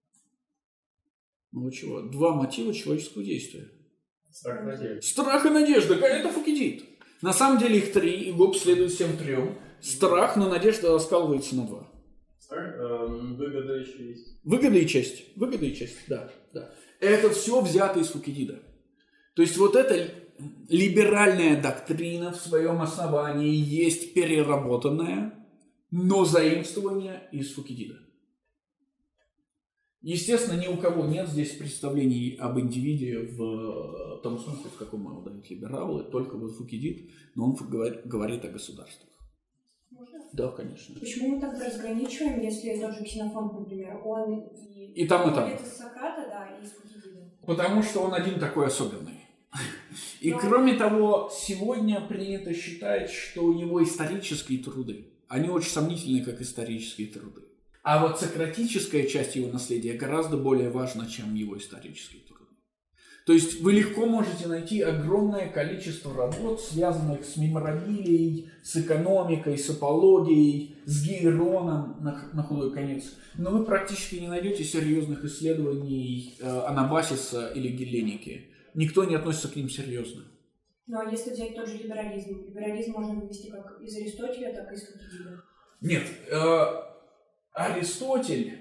Ну чего? 2 мотива человеческого действия. Страх и надежда. Страх и надежда. Это Фукидид. На самом деле их 3, и Гоббс следует всем 3. Страх, но надежда раскалывается на 2. Выгода еще есть. Выгода и честь, да. Это все взято из Фукидида. То есть вот эта либеральная доктрина в своем основании есть переработанная, но заимствование из Фукидида. Естественно, ни у кого нет здесь представлений об индивиде в том смысле, в каком его дают либералы, только вот Фукидид, но он говорит о государствах. Можно? Да, конечно. Почему мы тогда разграничиваем, если тот же Ксенофонт, например, он И там. Это из Сократа, да, и из Фукидида? Потому что он один такой особенный. И кроме того, сегодня принято считать, что его исторические труды, они очень сомнительны, как исторические труды. А вот сократическая часть его наследия гораздо более важна, чем его исторические труды. То есть вы легко можете найти огромное количество работ, связанных с меморабилией, с экономикой, с апологией, с Гейроном, на худой конец. Но вы практически не найдете серьезных исследований Анабасиса или Гелленики. Никто не относится к ним серьезно. Ну а если взять тот же либерализм? Либерализм можно вывести как из Аристотеля, так и из Фукидида. Нет, Аристотель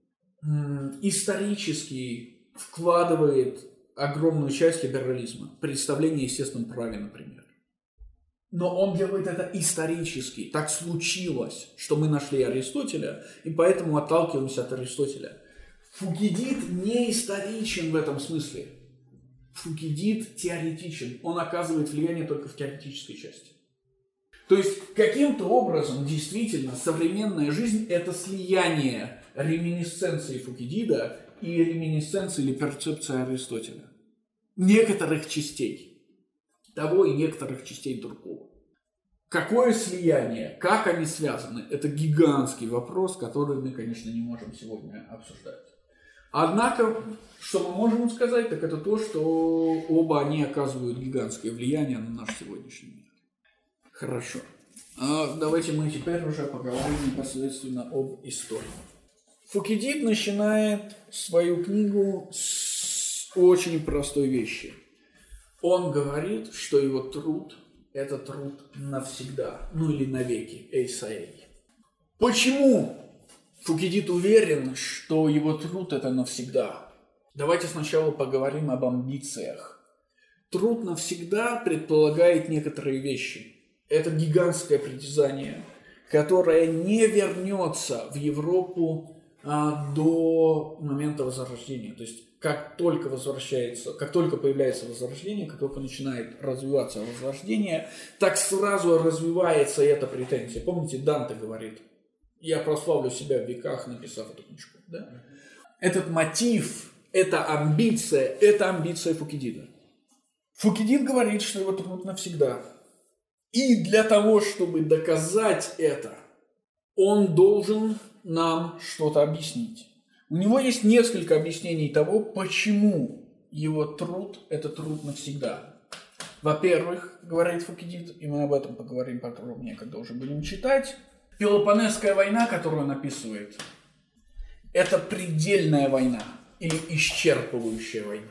исторически вкладывает огромную часть либерализма, представление о естественном праве, например. Но он делает это исторически. Так случилось, что мы нашли Аристотеля, и поэтому отталкиваемся от Аристотеля. Фукидид не историчен в этом смысле. Фукидид теоретичен. Он оказывает влияние только в теоретической части. То есть, каким-то образом, действительно, современная жизнь – это слияние реминисценции Фукидида и реминисценции или перцепции Аристотеля. Некоторых частей того и некоторых частей другого. Какое слияние? Как они связаны? Это гигантский вопрос, который мы, конечно, не можем сегодня обсуждать. Однако, что мы можем сказать, так это то, что оба они оказывают гигантское влияние на наш сегодняшний мир. Хорошо. Давайте мы теперь уже поговорим непосредственно об истории. Фукидид начинает свою книгу с очень простой вещи. Он говорит, что его труд – это труд навсегда, ну или навеки, эйсаэй. Почему Фукидид уверен, что его труд – это навсегда? Давайте сначала поговорим об амбициях. Труд навсегда предполагает некоторые вещи. Это гигантское притязание, которое не вернется в Европу до момента Возрождения. То есть, как только появляется Возрождение, как только начинает развиваться Возрождение, так сразу развивается эта претензия. Помните, Данте говорит: «Я прославлю себя в веках, написав эту книжку». Да? Этот мотив, эта амбиция Фукидида. Фукидид говорит, что его труд навсегда. И для того, чтобы доказать это, он должен нам что-то объяснить. У него есть несколько объяснений того, почему его труд – это труд навсегда. Во-первых, говорит Фукидид, и мы об этом поговорим подробнее, когда уже будем читать, Пелопонесская война, которую он описывает, это предельная война или исчерпывающая война.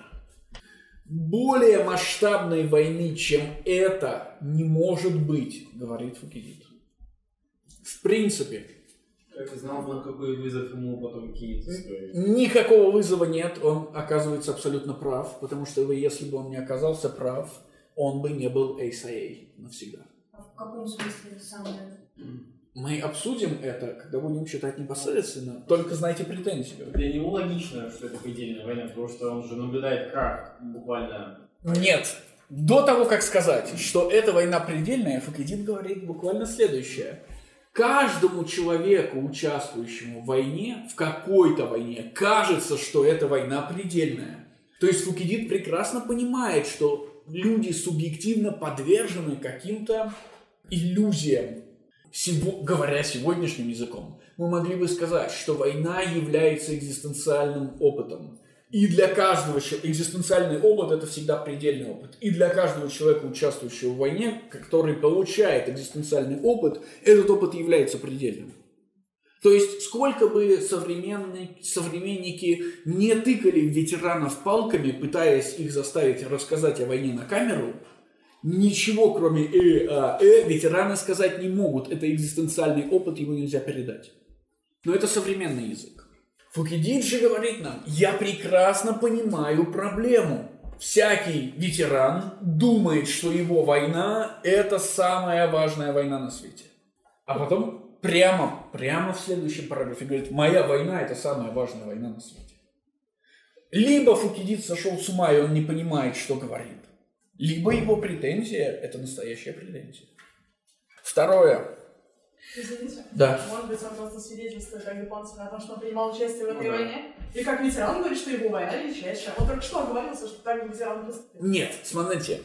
Более масштабной войны, чем это, не может быть, говорит Фукидид. В принципе. Как ты знал, на какой вызов ему потом кинет историю? Никакого вызова нет, он оказывается абсолютно прав, потому что если бы он не оказался прав, он бы не был эйсаэй навсегда. А в каком смысле самое? Мы обсудим это, когда будем читать непосредственно, только знайте претензию. Для него логично, что это предельная война, потому что он же наблюдает крах буквально. Нет. До того, как сказать, что эта война предельная, Фукидид говорит буквально следующее. Каждому человеку, участвующему в войне, в какой-то войне, кажется, что эта война предельная. То есть Фукидид прекрасно понимает, что люди субъективно подвержены каким-то иллюзиям. Говоря сегодняшним языком, мы могли бы сказать, что война является экзистенциальным опытом. И для каждого экзистенциальный опыт – это всегда предельный опыт. И для каждого человека, участвующего в войне, который получает экзистенциальный опыт, этот опыт является предельным. То есть, сколько бы современники не тыкали в ветеранов палками, пытаясь их заставить рассказать о войне на камеру, ничего, кроме ветераны сказать не могут. Это экзистенциальный опыт, его нельзя передать. Но это современный язык. Фукидид же говорит нам: я прекрасно понимаю проблему. Всякий ветеран думает, что его война – это самая важная война на свете. А потом прямо в следующем параграфе говорит: моя война – это самая важная война на свете. Либо Фукидид сошел с ума, и он не понимает, что говорит, либо его претензия – это настоящая претензия. Второе. Извините. Да. Может быть, он просто свидетельствует как дополнительно о том, что он принимал участие в этой войне? И как ветеран говорит, что его война величайшая. Он только что оговорился, что так ветеран поступил. Нет, смотрите.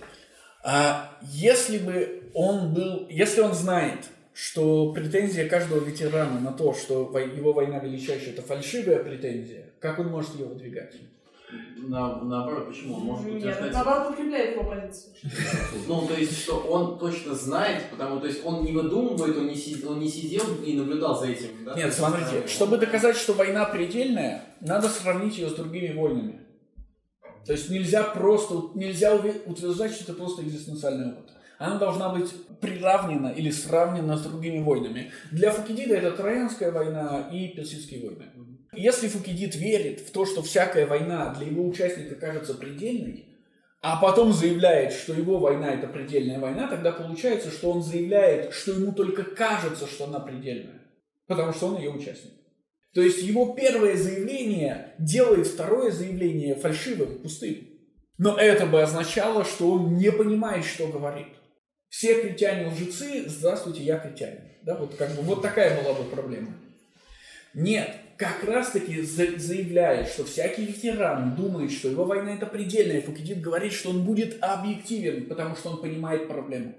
Если он знает, что претензия каждого ветерана на то, что его война величайшая, это фальшивая претензия, как он может ее выдвигать? Наоборот, почему? Он может утверждать... Нет, наоборот, подкрепляет его позицию. Ну, то есть, что он точно знает, то есть он не выдумывает, он не сидел и наблюдал за этим. Да? Нет, смотрите, чтобы доказать, что война предельная, надо сравнить ее с другими войнами. То есть нельзя утверждать, что это просто экзистенциальный опыт. Она должна быть приравнена или сравнена с другими войнами. Для Фукидида это Троянская война и Персидские войны. Если Фукидид верит в то, что всякая война для его участника кажется предельной, а потом заявляет, что его война – это предельная война, тогда получается, что он заявляет, что ему только кажется, что она предельная, потому что он ее участник. То есть его первое заявление делает второе заявление фальшивым, пустым. Но это бы означало, что он не понимает, что говорит. Все критяне лжецы, здравствуйте, я критянин. Да, вот такая была бы проблема. Нет, как раз таки заявляет, что всякий ветеран думает, что его война это предельная. Фукидид говорит, что он будет объективен, потому что он понимает проблему.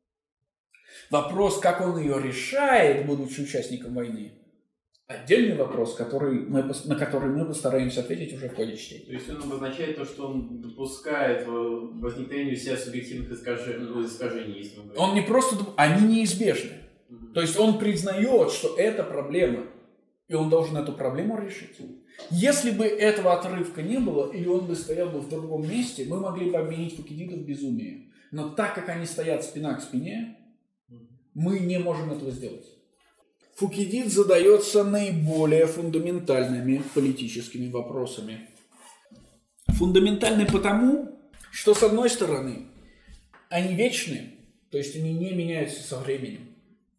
Вопрос, как он ее решает, будучи участником войны, отдельный вопрос, на который мы постараемся ответить уже в ходе чтения. То есть он обозначает то, что он допускает возникновение у себя субъективных искажений, если мы говорим. Он не просто... Они неизбежны. То есть он признает, что это проблема, и он должен эту проблему решить. Если бы этого отрывка не было, или он бы стоял в другом месте, мы могли бы обвинить Фукидида в безумии. Но так как они стоят спина к спине, мы не можем этого сделать. Фукидид задается наиболее фундаментальными политическими вопросами. Фундаментальны потому, что, с одной стороны, они вечны, то есть они не меняются со временем.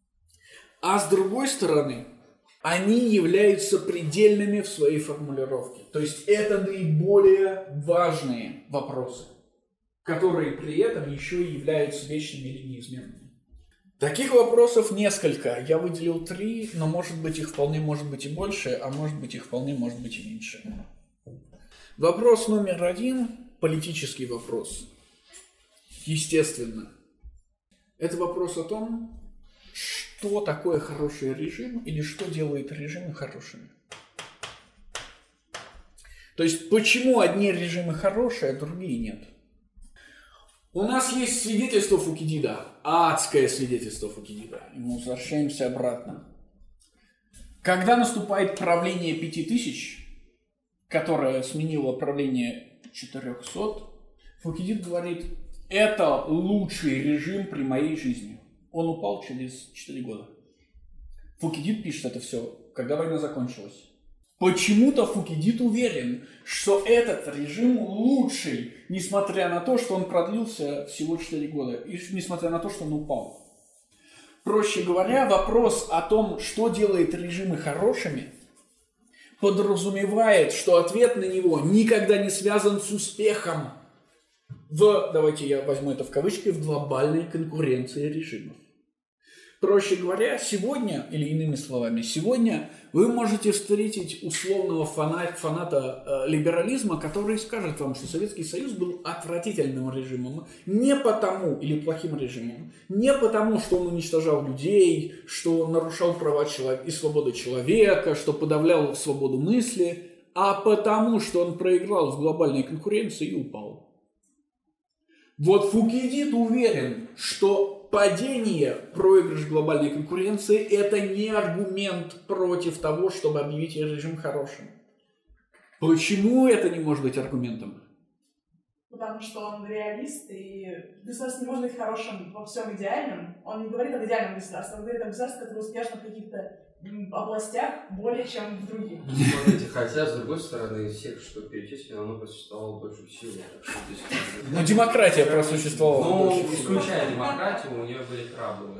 А с другой стороны, они являются предельными в своей формулировке. То есть это наиболее важные вопросы, которые при этом еще и являются вечными или неизменными. Таких вопросов несколько. Я выделил 3, но может быть их вполне может быть и больше, а может быть их вполне может быть и меньше. Вопрос номер 1, политический вопрос. Естественно. Это вопрос о том, что такое хороший режим или что делает режимы хорошими. То есть почему одни режимы хорошие, а другие нет. У нас есть свидетельство Фукидида, адское свидетельство Фукидида. И мы возвращаемся обратно. Когда наступает правление 5000, которое сменило правление 400, Фукидид говорит: это лучший режим при моей жизни. Он упал через 4 года. Фукидид пишет это все, когда война закончилась. Почему-то Фукидид уверен, что этот режим лучший, несмотря на то, что он продлился всего 4 года, и несмотря на то, что он упал. Проще говоря, вопрос о том, что делает режимы хорошими, подразумевает, что ответ на него никогда не связан с успехом давайте я возьму это в кавычки, в глобальной конкуренции режимов. Проще говоря, сегодня, или иными словами, сегодня вы можете встретить условного фаната либерализма, который скажет вам, что Советский Союз был отвратительным режимом не потому, или плохим режимом, не потому, что он уничтожал людей, что он нарушал права и свободы человека, что подавлял свободу мысли, а потому, что он проиграл в глобальной конкуренции и упал. Вот Фукидид уверен, что падение, проигрыш глобальной конкуренции – это не аргумент против того, чтобы объявить режим хорошим. Почему это не может быть аргументом? Потому что он реалист, и государство не может быть хорошим во всем идеальном. Он не говорит об идеальном государстве, он говорит о государстве, которое успешно в каких-то областях более чем в других. Смотрите, хотя, с другой стороны, из всех, что перечислено, оно просуществовало больше всего. Ну, демократия просуществовала. Ну, исключая демократию, у нее были краблы.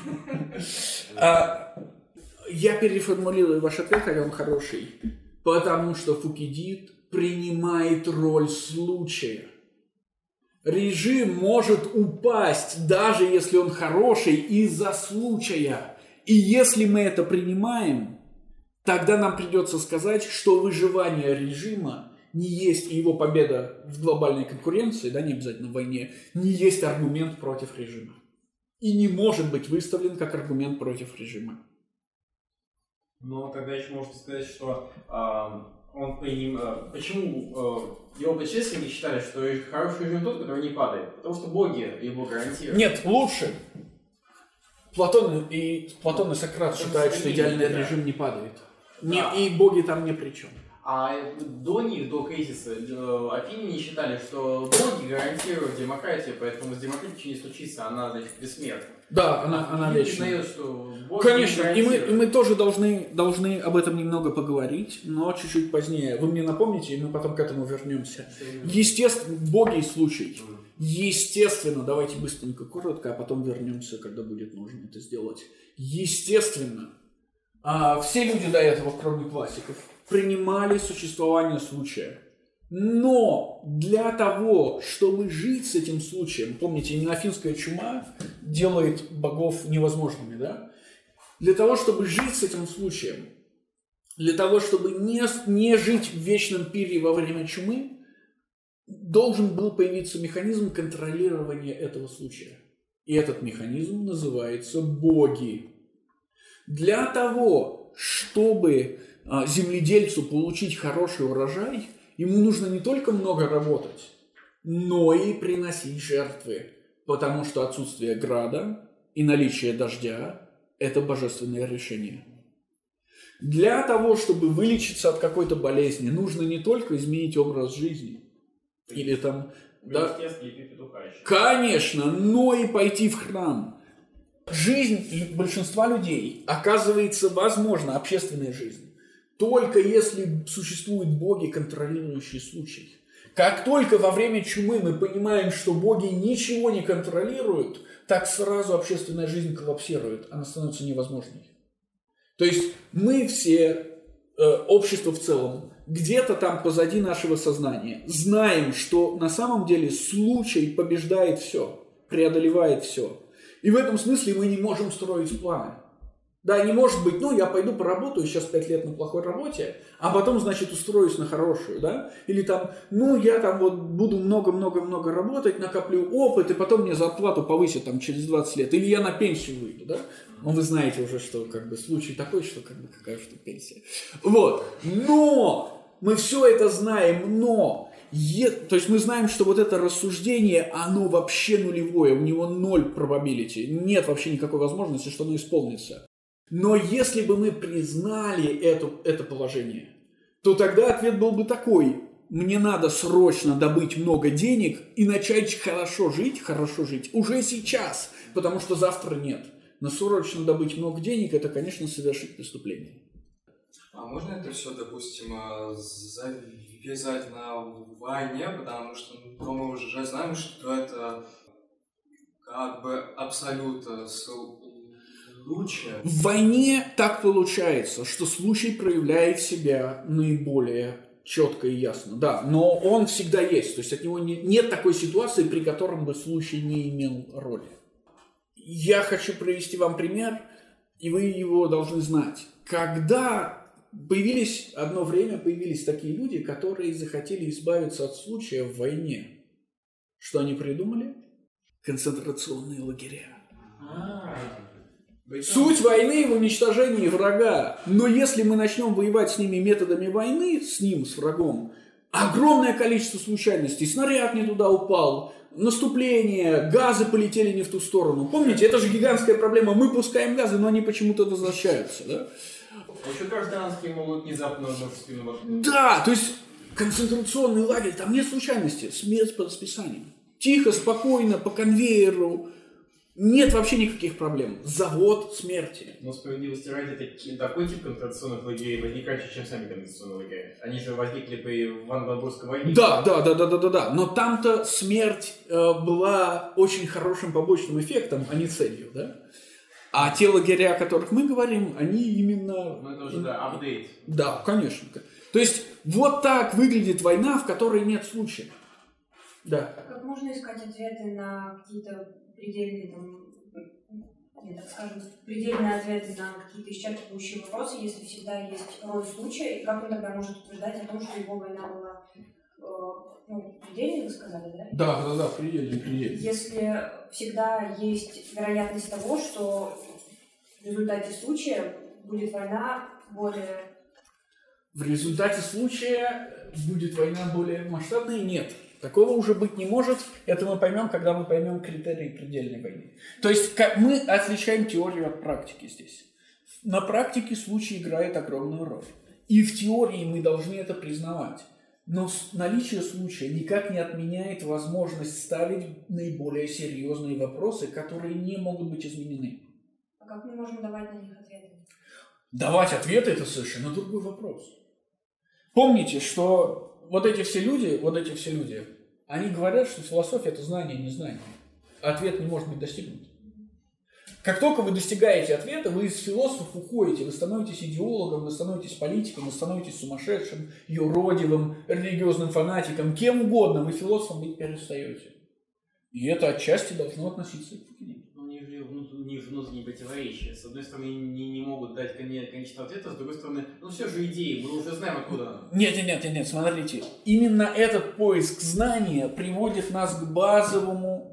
Я переформулирую ваш ответ, хотя он хороший. Потому что Фукидид принимает роль случая. Режим может упасть, даже если он хороший, из-за случая. И если мы это принимаем, тогда нам придется сказать, что выживание режима не есть, и его победа в глобальной конкуренции, да, не обязательно в войне, не есть аргумент против режима. И не может быть выставлен как аргумент против режима. Но тогда еще можно сказать, что почему его предшественники считали, что хороший режим тот, который не падает? Потому что боги его гарантируют. Нет, лучше. Платон и Сократ считают, что идеальный режим не падает. Да. И боги там ни при чем. А до них, до кризиса, афиняне считали, что боги гарантируют демократию, поэтому с демократией ничего не случится, она, значит, бессмертна. Да, она вечная. Признает, что боги Конечно, и гарантируют. мы тоже должны об этом немного поговорить, но чуть-чуть позднее. Вы мне напомните, и мы потом к этому вернемся. Естественно, боги и случай. Естественно, давайте быстренько, коротко, а потом вернемся, когда будет нужно это сделать. Естественно, все люди до этого, кроме классиков, принимали существование случая. Но для того, чтобы жить с этим случаем, помните, неофинская чума делает богов невозможными, да? Для того, чтобы жить с этим случаем, для того, чтобы не жить в вечном пире во время чумы, должен был появиться механизм контролирования этого случая. И этот механизм называется боги. Для того, чтобы земледельцу получить хороший урожай, ему нужно не только много работать, но и приносить жертвы. Потому что отсутствие града и наличие дождя – это божественное решение. Для того, чтобы вылечиться от какой-то болезни, нужно не только изменить образ жизни, или там, да, конечно, но и пойти в храм. Жизнь большинства людей оказывается возможна, общественная жизнь, только если существуют боги, контролирующие случай. Как только во время чумы мы понимаем, что боги ничего не контролируют, так сразу общественная жизнь коллапсирует, она становится невозможной. То есть мы все, общество в целом, где-то там позади нашего сознания знаем, что на самом деле случай побеждает все, преодолевает все. И в этом смысле мы не можем строить планы. Да, не может быть, я пойду поработаю сейчас 5 лет на плохой работе, а потом, значит, устроюсь на хорошую, да? Или там, я там буду много-много-много работать, накоплю опыт, и потом мне зарплату повысят там через 20 лет. Или я на пенсию выйду, да? Вы знаете уже, что случай такой, что какая же пенсия. Вот. Но мы все это знаем, то есть мы знаем, что вот это рассуждение, оно вообще нулевое, у него 0 probability, нет вообще никакой возможности, что оно исполнится. Но если бы мы признали это положение, то тогда ответ был бы такой: мне надо срочно добыть много денег и начать хорошо жить уже сейчас, потому что завтра нет. Но срочно добыть много денег – это, конечно, совершить преступление. А можно это все, допустим, завязать на войне, потому что мы уже знаем, что это как бы абсолют случая. В войне так получается, что случай проявляет себя наиболее четко и ясно, да, но он всегда есть, то есть от него нет такой ситуации, при котором бы случай не имел роли. Я хочу привести вам пример, и вы его должны знать. Когда одно время появились такие люди, которые захотели избавиться от случая в войне, что они придумали? Концентрационные лагеря. Суть войны в уничтожении врага. Но если мы начнем воевать с ними методами войны, с врагом, огромное количество случайностей. Снаряд не туда упал, наступление, газы полетели не в ту сторону. Помните, это же гигантская проблема. Мы пускаем газы, но они почему-то возвращаются. Да? А еще гражданские могут внезапно спину воткнуть. Да, то есть концентрационный лагерь, там нет случайности. Смерть по расписанию. Тихо, спокойно, по конвейеру. Нет вообще никаких проблем. Завод смерти. Но справедливости ради, такой тип контрационных лагерей возник раньше, чем сами контрационные лагеря. Они же возникли при Ванбабургской войне. Да. Но там-то смерть была очень хорошим побочным эффектом, а не целью, да? А те лагеря, о которых мы говорим, они именно... Ну это уже, да, апдейт. Да, конечно. То есть вот так выглядит война, в которой нет случая. Да. Как можно искать ответы на какие-то предельные, так скажем, предельные ответы на какие-то исчерпывающие вопросы, если всегда есть роль случая, и как он тогда может утверждать о том, что его война была предельной, вы сказали, да? Да, предельной. Если всегда есть вероятность того, что в результате случая будет война более... В результате случая будет война более масштабная? Нет. Такого уже быть не может. Это мы поймем, когда мы поймем критерии предельной войны. То есть мы отличаем теорию от практики здесь. На практике случай играет огромную роль. И в теории мы должны это признавать. Но наличие случая никак не отменяет возможность ставить наиболее серьезные вопросы, которые не могут быть изменены. А как мы можем давать на них ответы? Давать ответы – это совершенно другой вопрос. Помните, что вот эти все люди, они говорят, что философия – это знание, не знание. Ответ не может быть достигнут. Как только вы достигаете ответа, вы из философов уходите, вы становитесь идеологом, вы становитесь политиком, вы становитесь сумасшедшим, юродивым, религиозным фанатиком, кем угодно, вы философом быть перестаете. И это отчасти должно относиться к Фукидиду. У них внутренние противоречия. С одной стороны, не могут дать конечного ответа, с другой стороны, все же идеи, мы уже знаем, откуда она. Нет, смотрите. Именно этот поиск знания приводит нас к базовому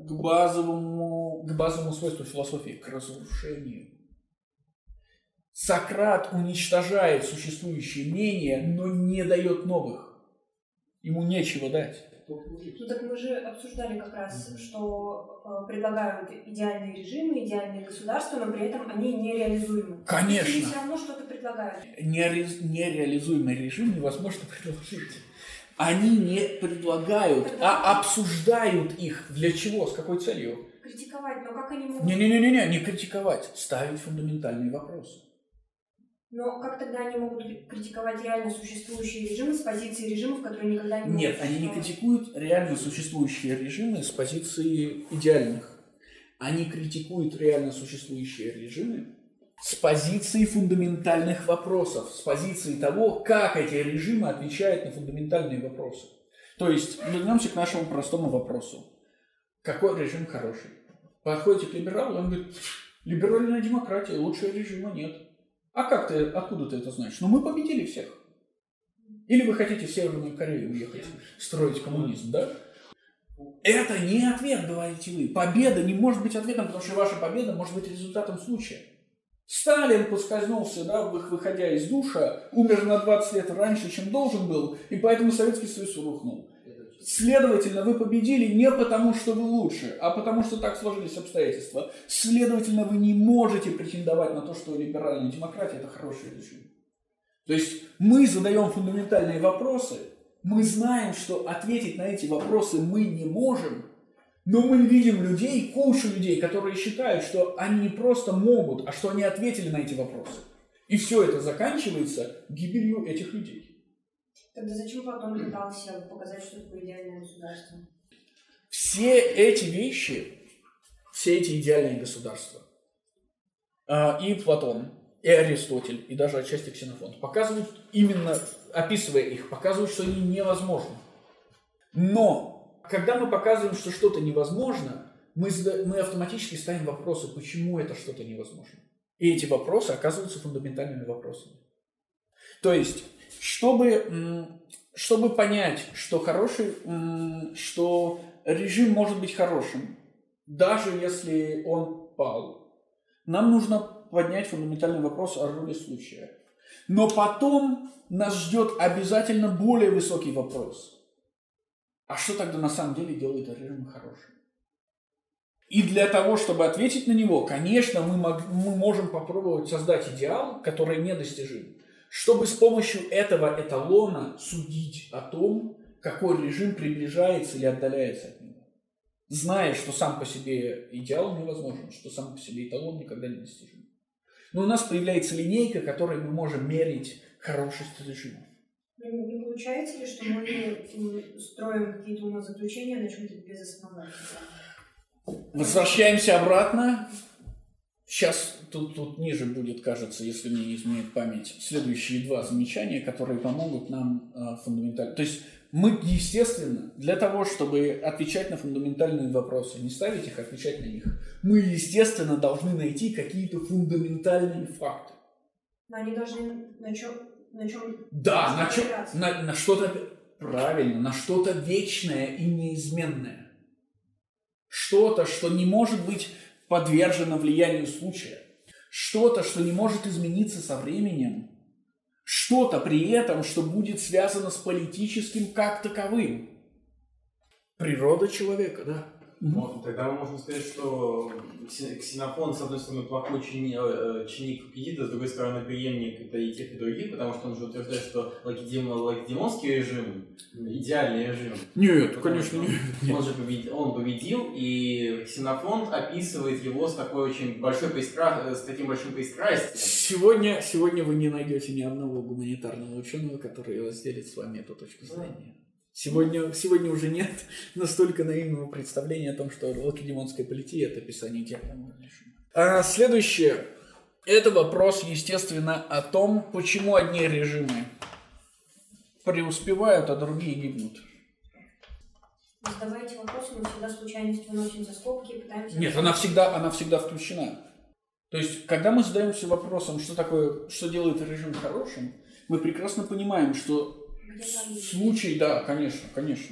свойству философии, к разрушению. Сократ уничтожает существующие мнения, но не дает новых. Ему нечего дать. Ну так мы же обсуждали как раз, что предлагают идеальные режимы, идеальные государства, но при этом они нереализуемы. Конечно. Они все равно что-то предлагают. Нереализуемый режим невозможно предложить. Они не предлагают, а обсуждают их. Для чего? С какой целью? Критиковать, но как они могут... Не критиковать. Ставить фундаментальные вопросы. Но как тогда они могут критиковать реально существующие режимы с позиции режимов, которые никогда не... Нет, они не критикуют реально существующие режимы с позиции идеальных. Они критикуют реально существующие режимы с позиции фундаментальных вопросов, с позиции того, как эти режимы отвечают на фундаментальные вопросы. То есть, вернемся к нашему простому вопросу. Какой режим хороший? Подходите к либералу, он говорит, либеральная демократия, лучшего режима нет. А откуда ты это знаешь? Мы победили всех. Или вы хотите в Северную Корею уехать, строить коммунизм, да? Это не ответ, говорите вы. Победа не может быть ответом, потому что ваша победа может быть результатом случая. Сталин поскользнулся, выходя из душа, умер на 20 лет раньше, чем должен был, и поэтому Советский Союз рухнул. Следовательно, вы победили не потому, что вы лучше, а потому, что так сложились обстоятельства. Следовательно, вы не можете претендовать на то, что либеральная демократия – это хороший режим. То есть мы задаем фундаментальные вопросы, мы знаем, что ответить на эти вопросы мы не можем, но мы видим людей, кучу людей, которые считают, что они не просто могут, а что они ответили на эти вопросы. И все это заканчивается гибелью этих людей. Тогда зачем Платон пытался показать, что такое идеальное государство? Все эти вещи, все эти идеальные государства, и Платон, и Аристотель, и даже отчасти Ксенофонт, показывают, именно описывая их, показывают, что они невозможны. Но, когда мы показываем, что что-то невозможно, мы автоматически ставим вопросы, почему это что-то невозможно. И эти вопросы оказываются фундаментальными вопросами. То есть, чтобы понять, что режим может быть хорошим, даже если он пал, нам нужно поднять фундаментальный вопрос о роли случая. Но потом нас ждет обязательно более высокий вопрос. А что тогда на самом деле делает режим хорошим? И для того, чтобы ответить на него, конечно, мы можем попробовать создать идеал, который недостижим, чтобы с помощью этого эталона судить о том, какой режим приближается или отдаляется от него. зная, что сам по себе идеал невозможен, что сам по себе эталон никогда не достижим. Но у нас появляется линейка, которой мы можем мерить хорошесть режима. Не получается ли, что мы строим какие-то умозаключения на чем-то безосновательном? Возвращаемся обратно. Сейчас тут ниже будет, кажется, если мне не изменяет память, следующие два замечания, которые помогут нам фундаментально. То есть мы, естественно, для того, чтобы отвечать на фундаментальные вопросы, не ставить их, а отвечать на них, мы, естественно, должны найти какие-то фундаментальные факты. Но они должны на чем? Да, на что-то, правильно, на что-то вечное и неизменное. Что-то, что не может быть подвержено влиянию случая. Что-то, что не может измениться со временем. Что-то при этом, что будет связано с политическим как таковым. Природа человека, да. Вот, тогда мы можем сказать, что Ксенофон, с одной стороны, плохой ученик Фукидида, с другой стороны, преемник и тех, и других, потому что он же утверждает, что лакедемонский режим идеальный режим. Нет, конечно, нет. Он победил, и Ксенофон описывает его с такой очень большой с таким большим пристрастием. Сегодня вы не найдете ни одного гуманитарного ученого, который разделит с вами эту точку зрения. Сегодня уже нет настолько наивного представления о том, что лакедемонская полития – это описание идеального режима. А следующее – это вопрос, естественно, о том, почему одни режимы преуспевают, а другие гибнут. Задавайте вопросы, мы всегда случайность выносим за скобки и пытаемся... Нет, она всегда включена. То есть, когда мы задаемся вопросом, что делает режим хорошим, мы прекрасно понимаем, что случай, да, конечно.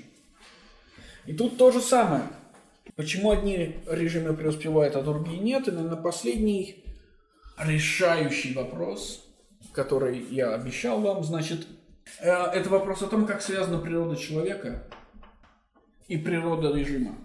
И тут то же самое. Почему одни режимы преуспевают, а другие нет? И, наверное, последний решающий вопрос, который я обещал вам, значит, это вопрос о том, как связана природа человека и природа режима.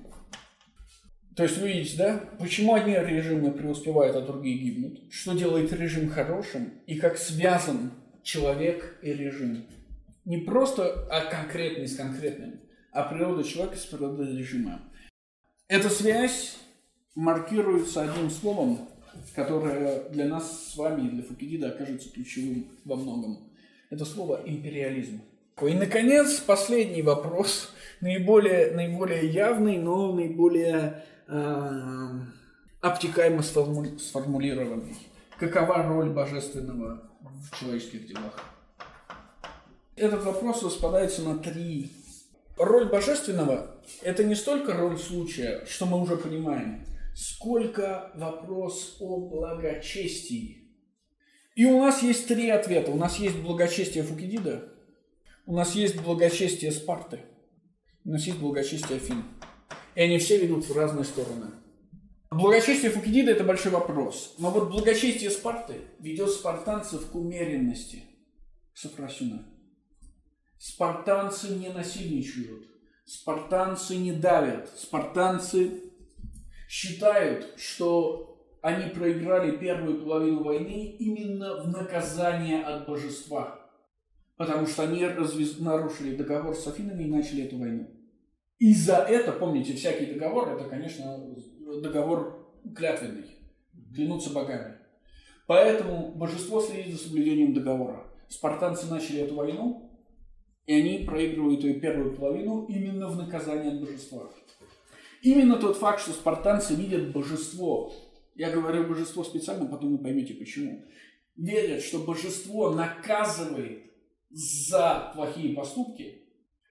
То есть вы видите, да? Почему одни режимы преуспевают, а другие гибнут? Что делает режим хорошим? И как связан человек и режим? Не просто конкретный с конкретным, а природа человека с природой режима. Эта связь маркируется одним словом, которое для нас с вами и для Фукидида окажется ключевым во многом. Это слово империализм. И, наконец, последний вопрос, наиболее явный, но наиболее обтекаемо сформулированный. Какова роль божественного в человеческих делах? Этот вопрос распадается на три. Роль божественного – это не столько роль случая, что мы уже понимаем, сколько вопрос о благочестии. И у нас есть три ответа. У нас есть благочестие Фукидида, у нас есть благочестие Спарты, у нас есть благочестие Афин. И они все ведут в разные стороны. Благочестие Фукидида – это большой вопрос. Но вот благочестие Спарты ведет спартанцев к умеренности, к Софросюна. Спартанцы не насильничают, спартанцы не давят, спартанцы считают, что они проиграли первую половину войны именно в наказание от божества, потому что они нарушили договор с Афинами и начали эту войну. И за это, помните, всякий договор, это, конечно, договор клятвенный, клянутся богами. Поэтому божество следит за соблюдением договора. Спартанцы начали эту войну, и они проигрывают ее первую половину именно в наказание от божества. Именно тот факт, что спартанцы видят божество, я говорю божество специально, потом вы поймете почему, верят, что божество наказывает за плохие поступки,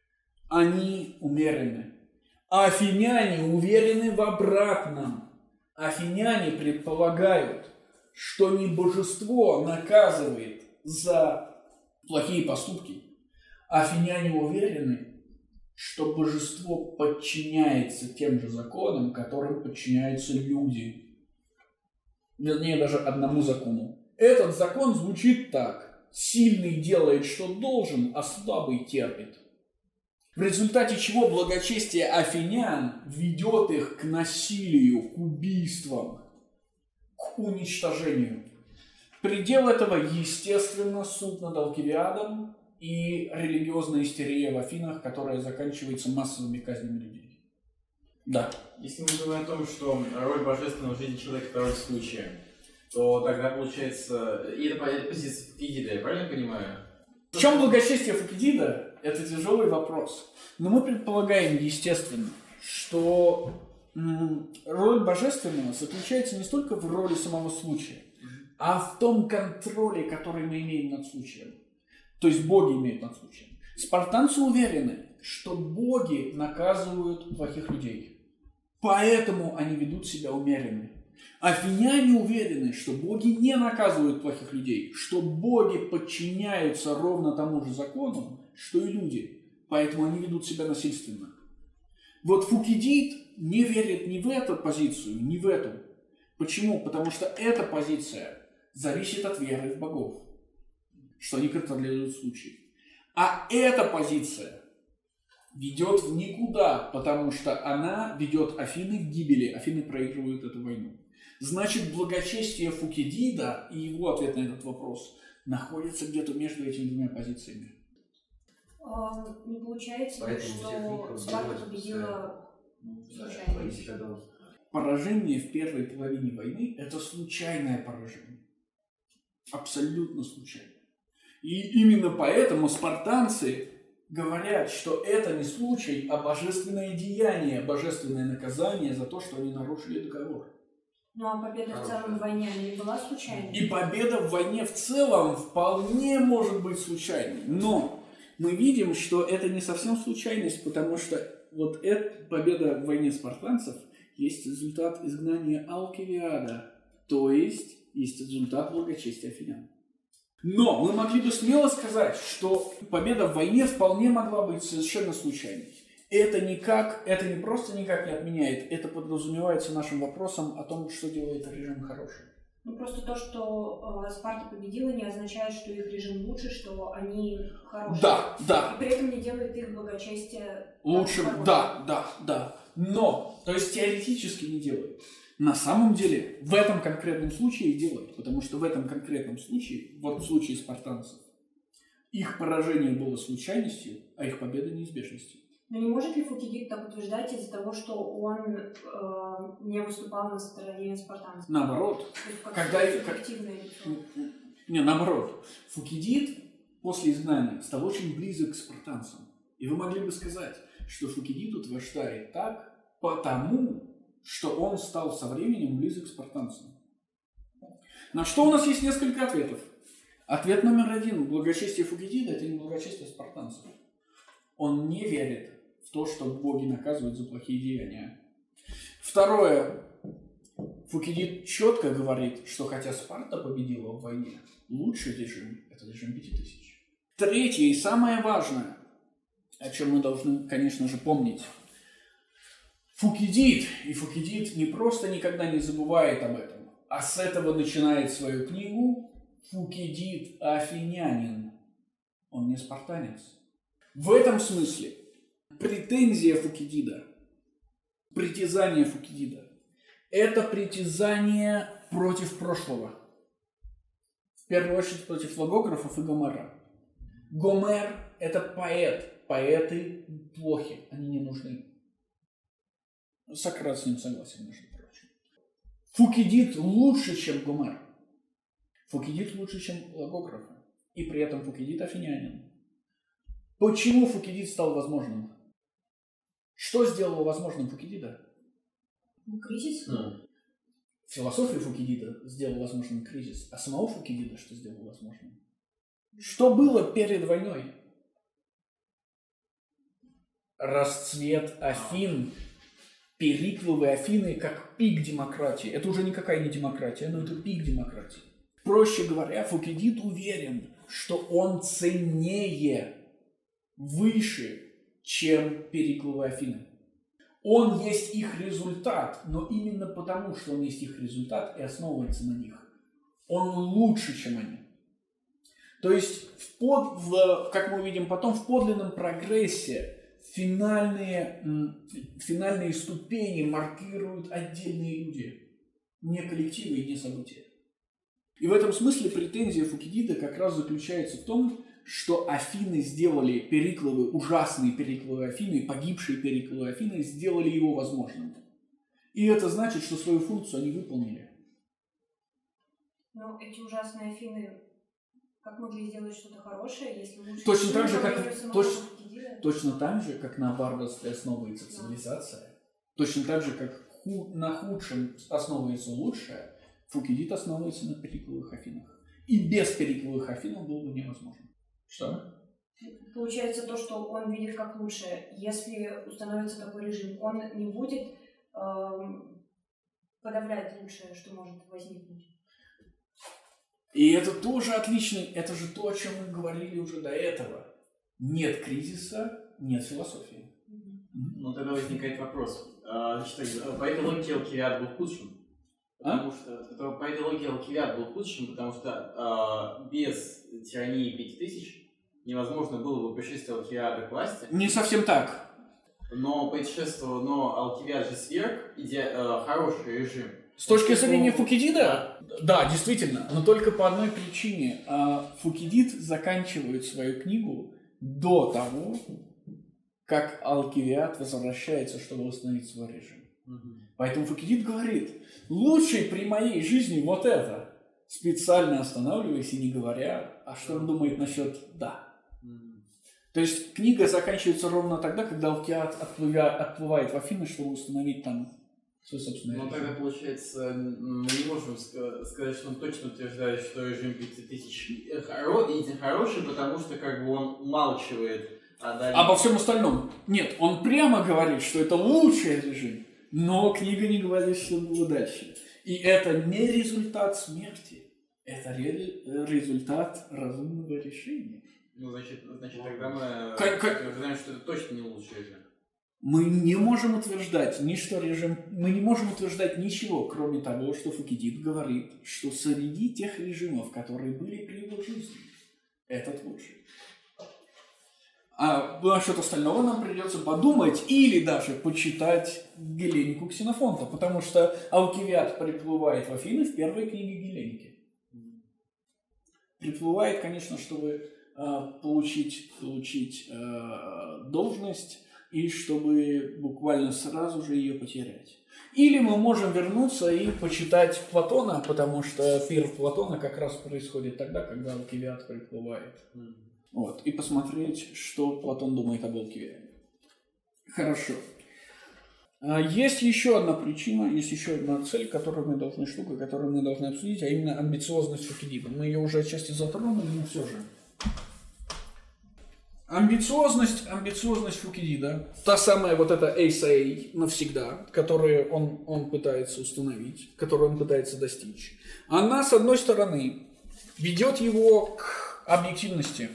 они умерены. А афиняне уверены в обратном. Афиняне предполагают, что не божество наказывает за плохие поступки, афиняне уверены, что божество подчиняется тем же законам, которым подчиняются люди. Вернее, даже одному закону. Этот закон звучит так. Сильный делает, что должен, а слабый терпит. В результате чего благочестие афинян ведет их к насилию, к убийствам, к уничтожению. Предел этого, естественно, суд над Алкивиадом и религиозная истерия в Афинах, которая заканчивается массовыми казнями людей. Да. Если мы говорим о том, что роль божественного в жизни человека – это роль случая, то тогда получается, и это позиция Фукидида, я правильно понимаю? В чем благочестие Фукидида? Это тяжелый вопрос. Но мы предполагаем, естественно, что роль божественного заключается не столько в роли самого случая, а в том контроле, который мы имеем над случаем. То есть боги имеют над случаем. Спартанцы уверены, что боги наказывают плохих людей. Поэтому они ведут себя умеренно. Афиняне уверены, что боги не наказывают плохих людей, что боги подчиняются ровно тому же закону, что и люди. Поэтому они ведут себя насильственно. Вот Фукидид не верит ни в эту позицию, ни в эту. Почему? Потому что эта позиция зависит от веры в богов, что они контролируют случай. А эта позиция ведет в никуда, потому что она ведет Афины к гибели. Афины проигрывают эту войну. Значит, благочестие Фукидида и его ответ на этот вопрос находится где-то между этими двумя позициями. Не получается, Поэтому что Спарта победила случайно. Поражение в первой половине войны – это случайное поражение. Абсолютно случайное. И именно поэтому спартанцы говорят, что это не случай, а божественное деяние, божественное наказание за то, что они нарушили договор. Ну а победа в целом в войне не была случайной? И победа в войне в целом вполне может быть случайной. Но мы видим, что это не совсем случайность, потому что вот эта победа в войне спартанцев есть результат изгнания Алкивиада, то есть результат благочестия афинян. Но мы могли бы смело сказать, что победа в войне вполне могла быть совершенно случайной. Это не просто никак не отменяет, это подразумевается нашим вопросом о том, что делает режим хорошим. Ну просто то, что Спарта победила, не означает, что их режим лучше, что они хорошие. Да. И при этом не делает их благочестие Лучшим, да. Но, то есть теоретически не делает. На самом деле, в этом конкретном случае делает, потому что в этом конкретном случае, вот в случае спартанцев, их поражение было случайностью, а их победа неизбежностью. Но не может ли Фукидид так утверждать из-за того, что он не выступал на стороне спартанцев? Наоборот. Наоборот. Фукидид после изгнания стал очень близок к спартанцам. И вы могли бы сказать, что Фукидид утверждает так, потому что он стал со временем близок к спартанцам. На что у нас есть несколько ответов. Ответ номер один. Благочестие Фукидида – это не благочестие спартанцев. Он не верит в то, что боги наказывают за плохие деяния. Второе. Фукидид четко говорит, что хотя Спарта победила в войне, лучший режим – это режим 5000. Третье и самое важное, о чем мы должны, конечно же, помнить. Фукидид не просто никогда не забывает об этом, а с этого начинает свою книгу Фукидид афинянин. Он не спартанец. В этом смысле претензия Фукидида, притязание Фукидида – это притязание против прошлого. В первую очередь против логографов и Гомера. Гомер – это поэт. Поэты плохи, они не нужны. Сократ с ним согласен, между прочим. Фукидид лучше, чем Гомер. Фукидид лучше, чем логографы. И при этом Фукидид афинянин. Почему Фукидид стал возможным? Что сделало возможным Фукидида? Кризис? Философию Фукидида сделала возможным кризис. А самого Фукидида что сделало возможным? Что было перед войной? Расцвет Афин. Перикловые Афины как пик демократии. Это уже никакая не демократия, но это пик демократии. Проще говоря, Фукидид уверен, что он ценнее, выше, чем Перикловые Афины. Он есть их результат, но именно потому, что он есть их результат и основывается на них. Он лучше, чем они. То есть, как мы увидим потом, в подлинном прогрессе финальные ступени маркируют отдельные люди, не коллективы и не события. И в этом смысле претензия Фукидида как раз заключается в том, что Афины сделали Перикловы, ужасные Перикловы Афины, погибшие Перикловы Афины, сделали его возможным. И это значит, что свою функцию они выполнили. Но эти ужасные Афины, как могли сделать что-то хорошее, если лучше... Точно так же, как на варварстве основывается цивилизация, точно так же, как на худшем основывается лучшее, Фукидид основывается на Перикловых Афинах. И без Перикловых Афин было бы невозможно. Что? Получается то, что он видит как лучшее. Если установится такой режим, он не будет подавлять лучшее, что может возникнуть. И это тоже отлично. Это же то, о чем мы говорили уже до этого. Нет кризиса, нет философии. Ну, тогда возникает вопрос. Значит, по этой логике Алкивиад был худшим. Потому что по этой логике Алкивиад был худшим, потому что без тирании 5000 невозможно было бы пришествие Алкивиада к власти. Не совсем так. Но Алкивиад же сверг хороший режим. С точки зрения Фукидида, да, действительно, но только по одной причине. Фукидид заканчивает свою книгу до того, как Алкивиад возвращается, чтобы восстановить свой режим. Поэтому Фукидид говорит: лучше при моей жизни вот это. Специально останавливаясь и не говоря, а что он думает насчет «да». То есть книга заканчивается ровно тогда, когда Алкивиад отплывает в Афины, чтобы установить там свой собственный режим. Но тогда, получается, мы не можем сказать, что он точно утверждает, что режим 5000 хороший, потому что как бы он умалчивает обо всем остальном. Нет, он прямо говорит, что это лучший режим, но книга не говорит, что было дальше. И это не результат смерти, это результат разумного решения. Ну, значит, тогда мы утверждаем, что это точно не лучший режим. Мы не можем утверждать мы не можем утверждать ничего, кроме того, что Фукидид говорит, что среди тех режимов, которые были при его жизни, этот лучший. А насчет остального нам придется подумать или даже почитать Геленику Ксенофонта, потому что Алкивиад приплывает в Афины в первой книге Геленики. Приплывает, конечно, чтобы получить должность и чтобы буквально сразу же ее потерять. Или мы можем вернуться и почитать Платона, потому что пир Платона как раз происходит тогда, когда Алкивиад приплывает. Вот, и посмотреть, что Платон думает об Алкивиаде. Хорошо. Есть еще одна причина, есть еще одна цель, которую мы должны обсудить, а именно амбициозность Фукидида. Мы ее уже отчасти затронули, но все же. Амбициозность Фукидида, та самая вот эта ASA навсегда, которую он пытается установить, которую он пытается достичь, она, с одной стороны, ведет его к объективности.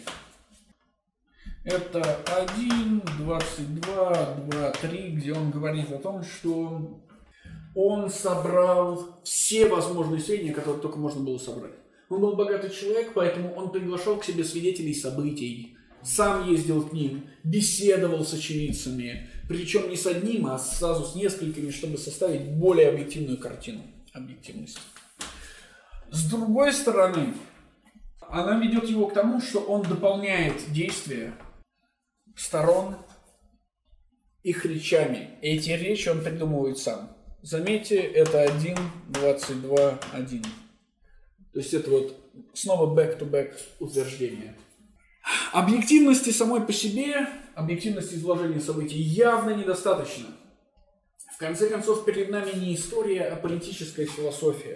Это 1, 22, 2, 3, где он говорит о том, что он собрал все возможные сведения, которые только можно было собрать. Он был богатый человек, поэтому он приглашал к себе свидетелей событий, сам ездил к ним, беседовал с очевидцами, причем не с одним, а сразу с несколькими, чтобы составить более объективную картину объективности. С другой стороны, она ведет его к тому, что он дополняет действия сторон их речами. Эти речи он придумывает сам. Заметьте, это 1, 22, 1. То есть это вот снова back-to-back утверждение. Объективности самой по себе, объективности изложения событий явно недостаточно. В конце концов, перед нами не история, а политическая философия.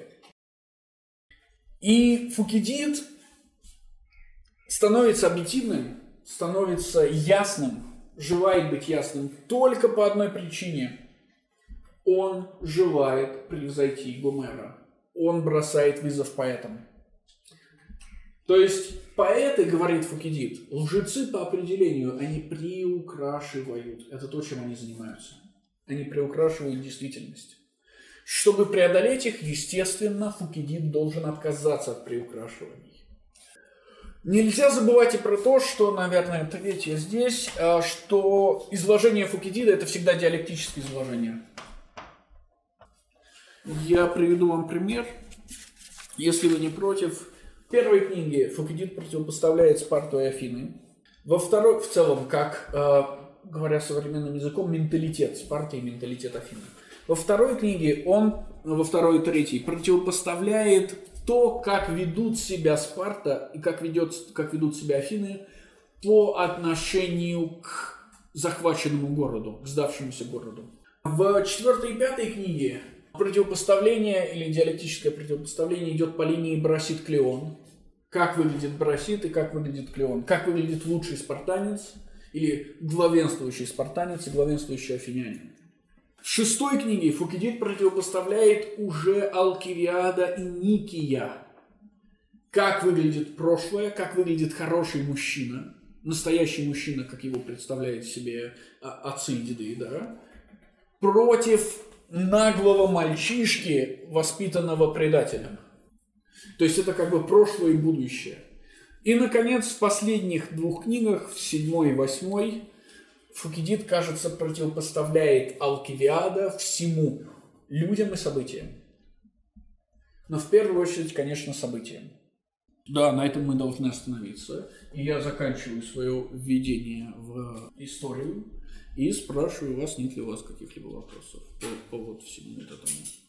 И Фукидид становится объективным, становится ясным, желает быть ясным только по одной причине. Он желает превзойти Гомера. Он бросает вызов поэтам. То есть поэты, говорит Фукидид, лжецы по определению, они приукрашивают. Это то, чем они занимаются. Они приукрашивают действительность. Чтобы преодолеть их, естественно, Фукидид должен отказаться от приукрашиваний. Нельзя забывать и про то, что, наверное, третье здесь, что изложение Фукидида – это всегда диалектическое изложение. Я приведу вам пример. Если вы не против, В первой книге Фукидид противопоставляет Спарту и Афины. Во второй, в целом, как, говоря современным языком, менталитет Спарты и менталитет Афины. Во второй книге он, во второй и третьей, противопоставляет то, как ведут себя Спарта и как ведут себя Афины по отношению к захваченному городу, к сдавшемуся городу. В четвертой и пятой книге противопоставление или диалектическое противопоставление идет по линии Брасид-Клеон. Как выглядит Брасид и как выглядит Клеон. Как выглядит лучший спартанец или главенствующий спартанец и главенствующий афинянин. В шестой книге Фукидид противопоставляет уже Алкивиада и Никия. Как выглядит прошлое, как выглядит хороший мужчина, настоящий мужчина, как его представляют себе отцы и деды, да, против наглого мальчишки, воспитанного предателем. То есть это как бы прошлое и будущее. И, наконец, в последних двух книгах, в 7 и 8, Фукидид, кажется, противопоставляет Алкивиада всему, людям и событиям. Но в первую очередь, конечно, событиям. Да, на этом мы должны остановиться. И я заканчиваю свое введение в историю и спрашиваю вас, нет ли у вас каких-либо вопросов по вот всему этому.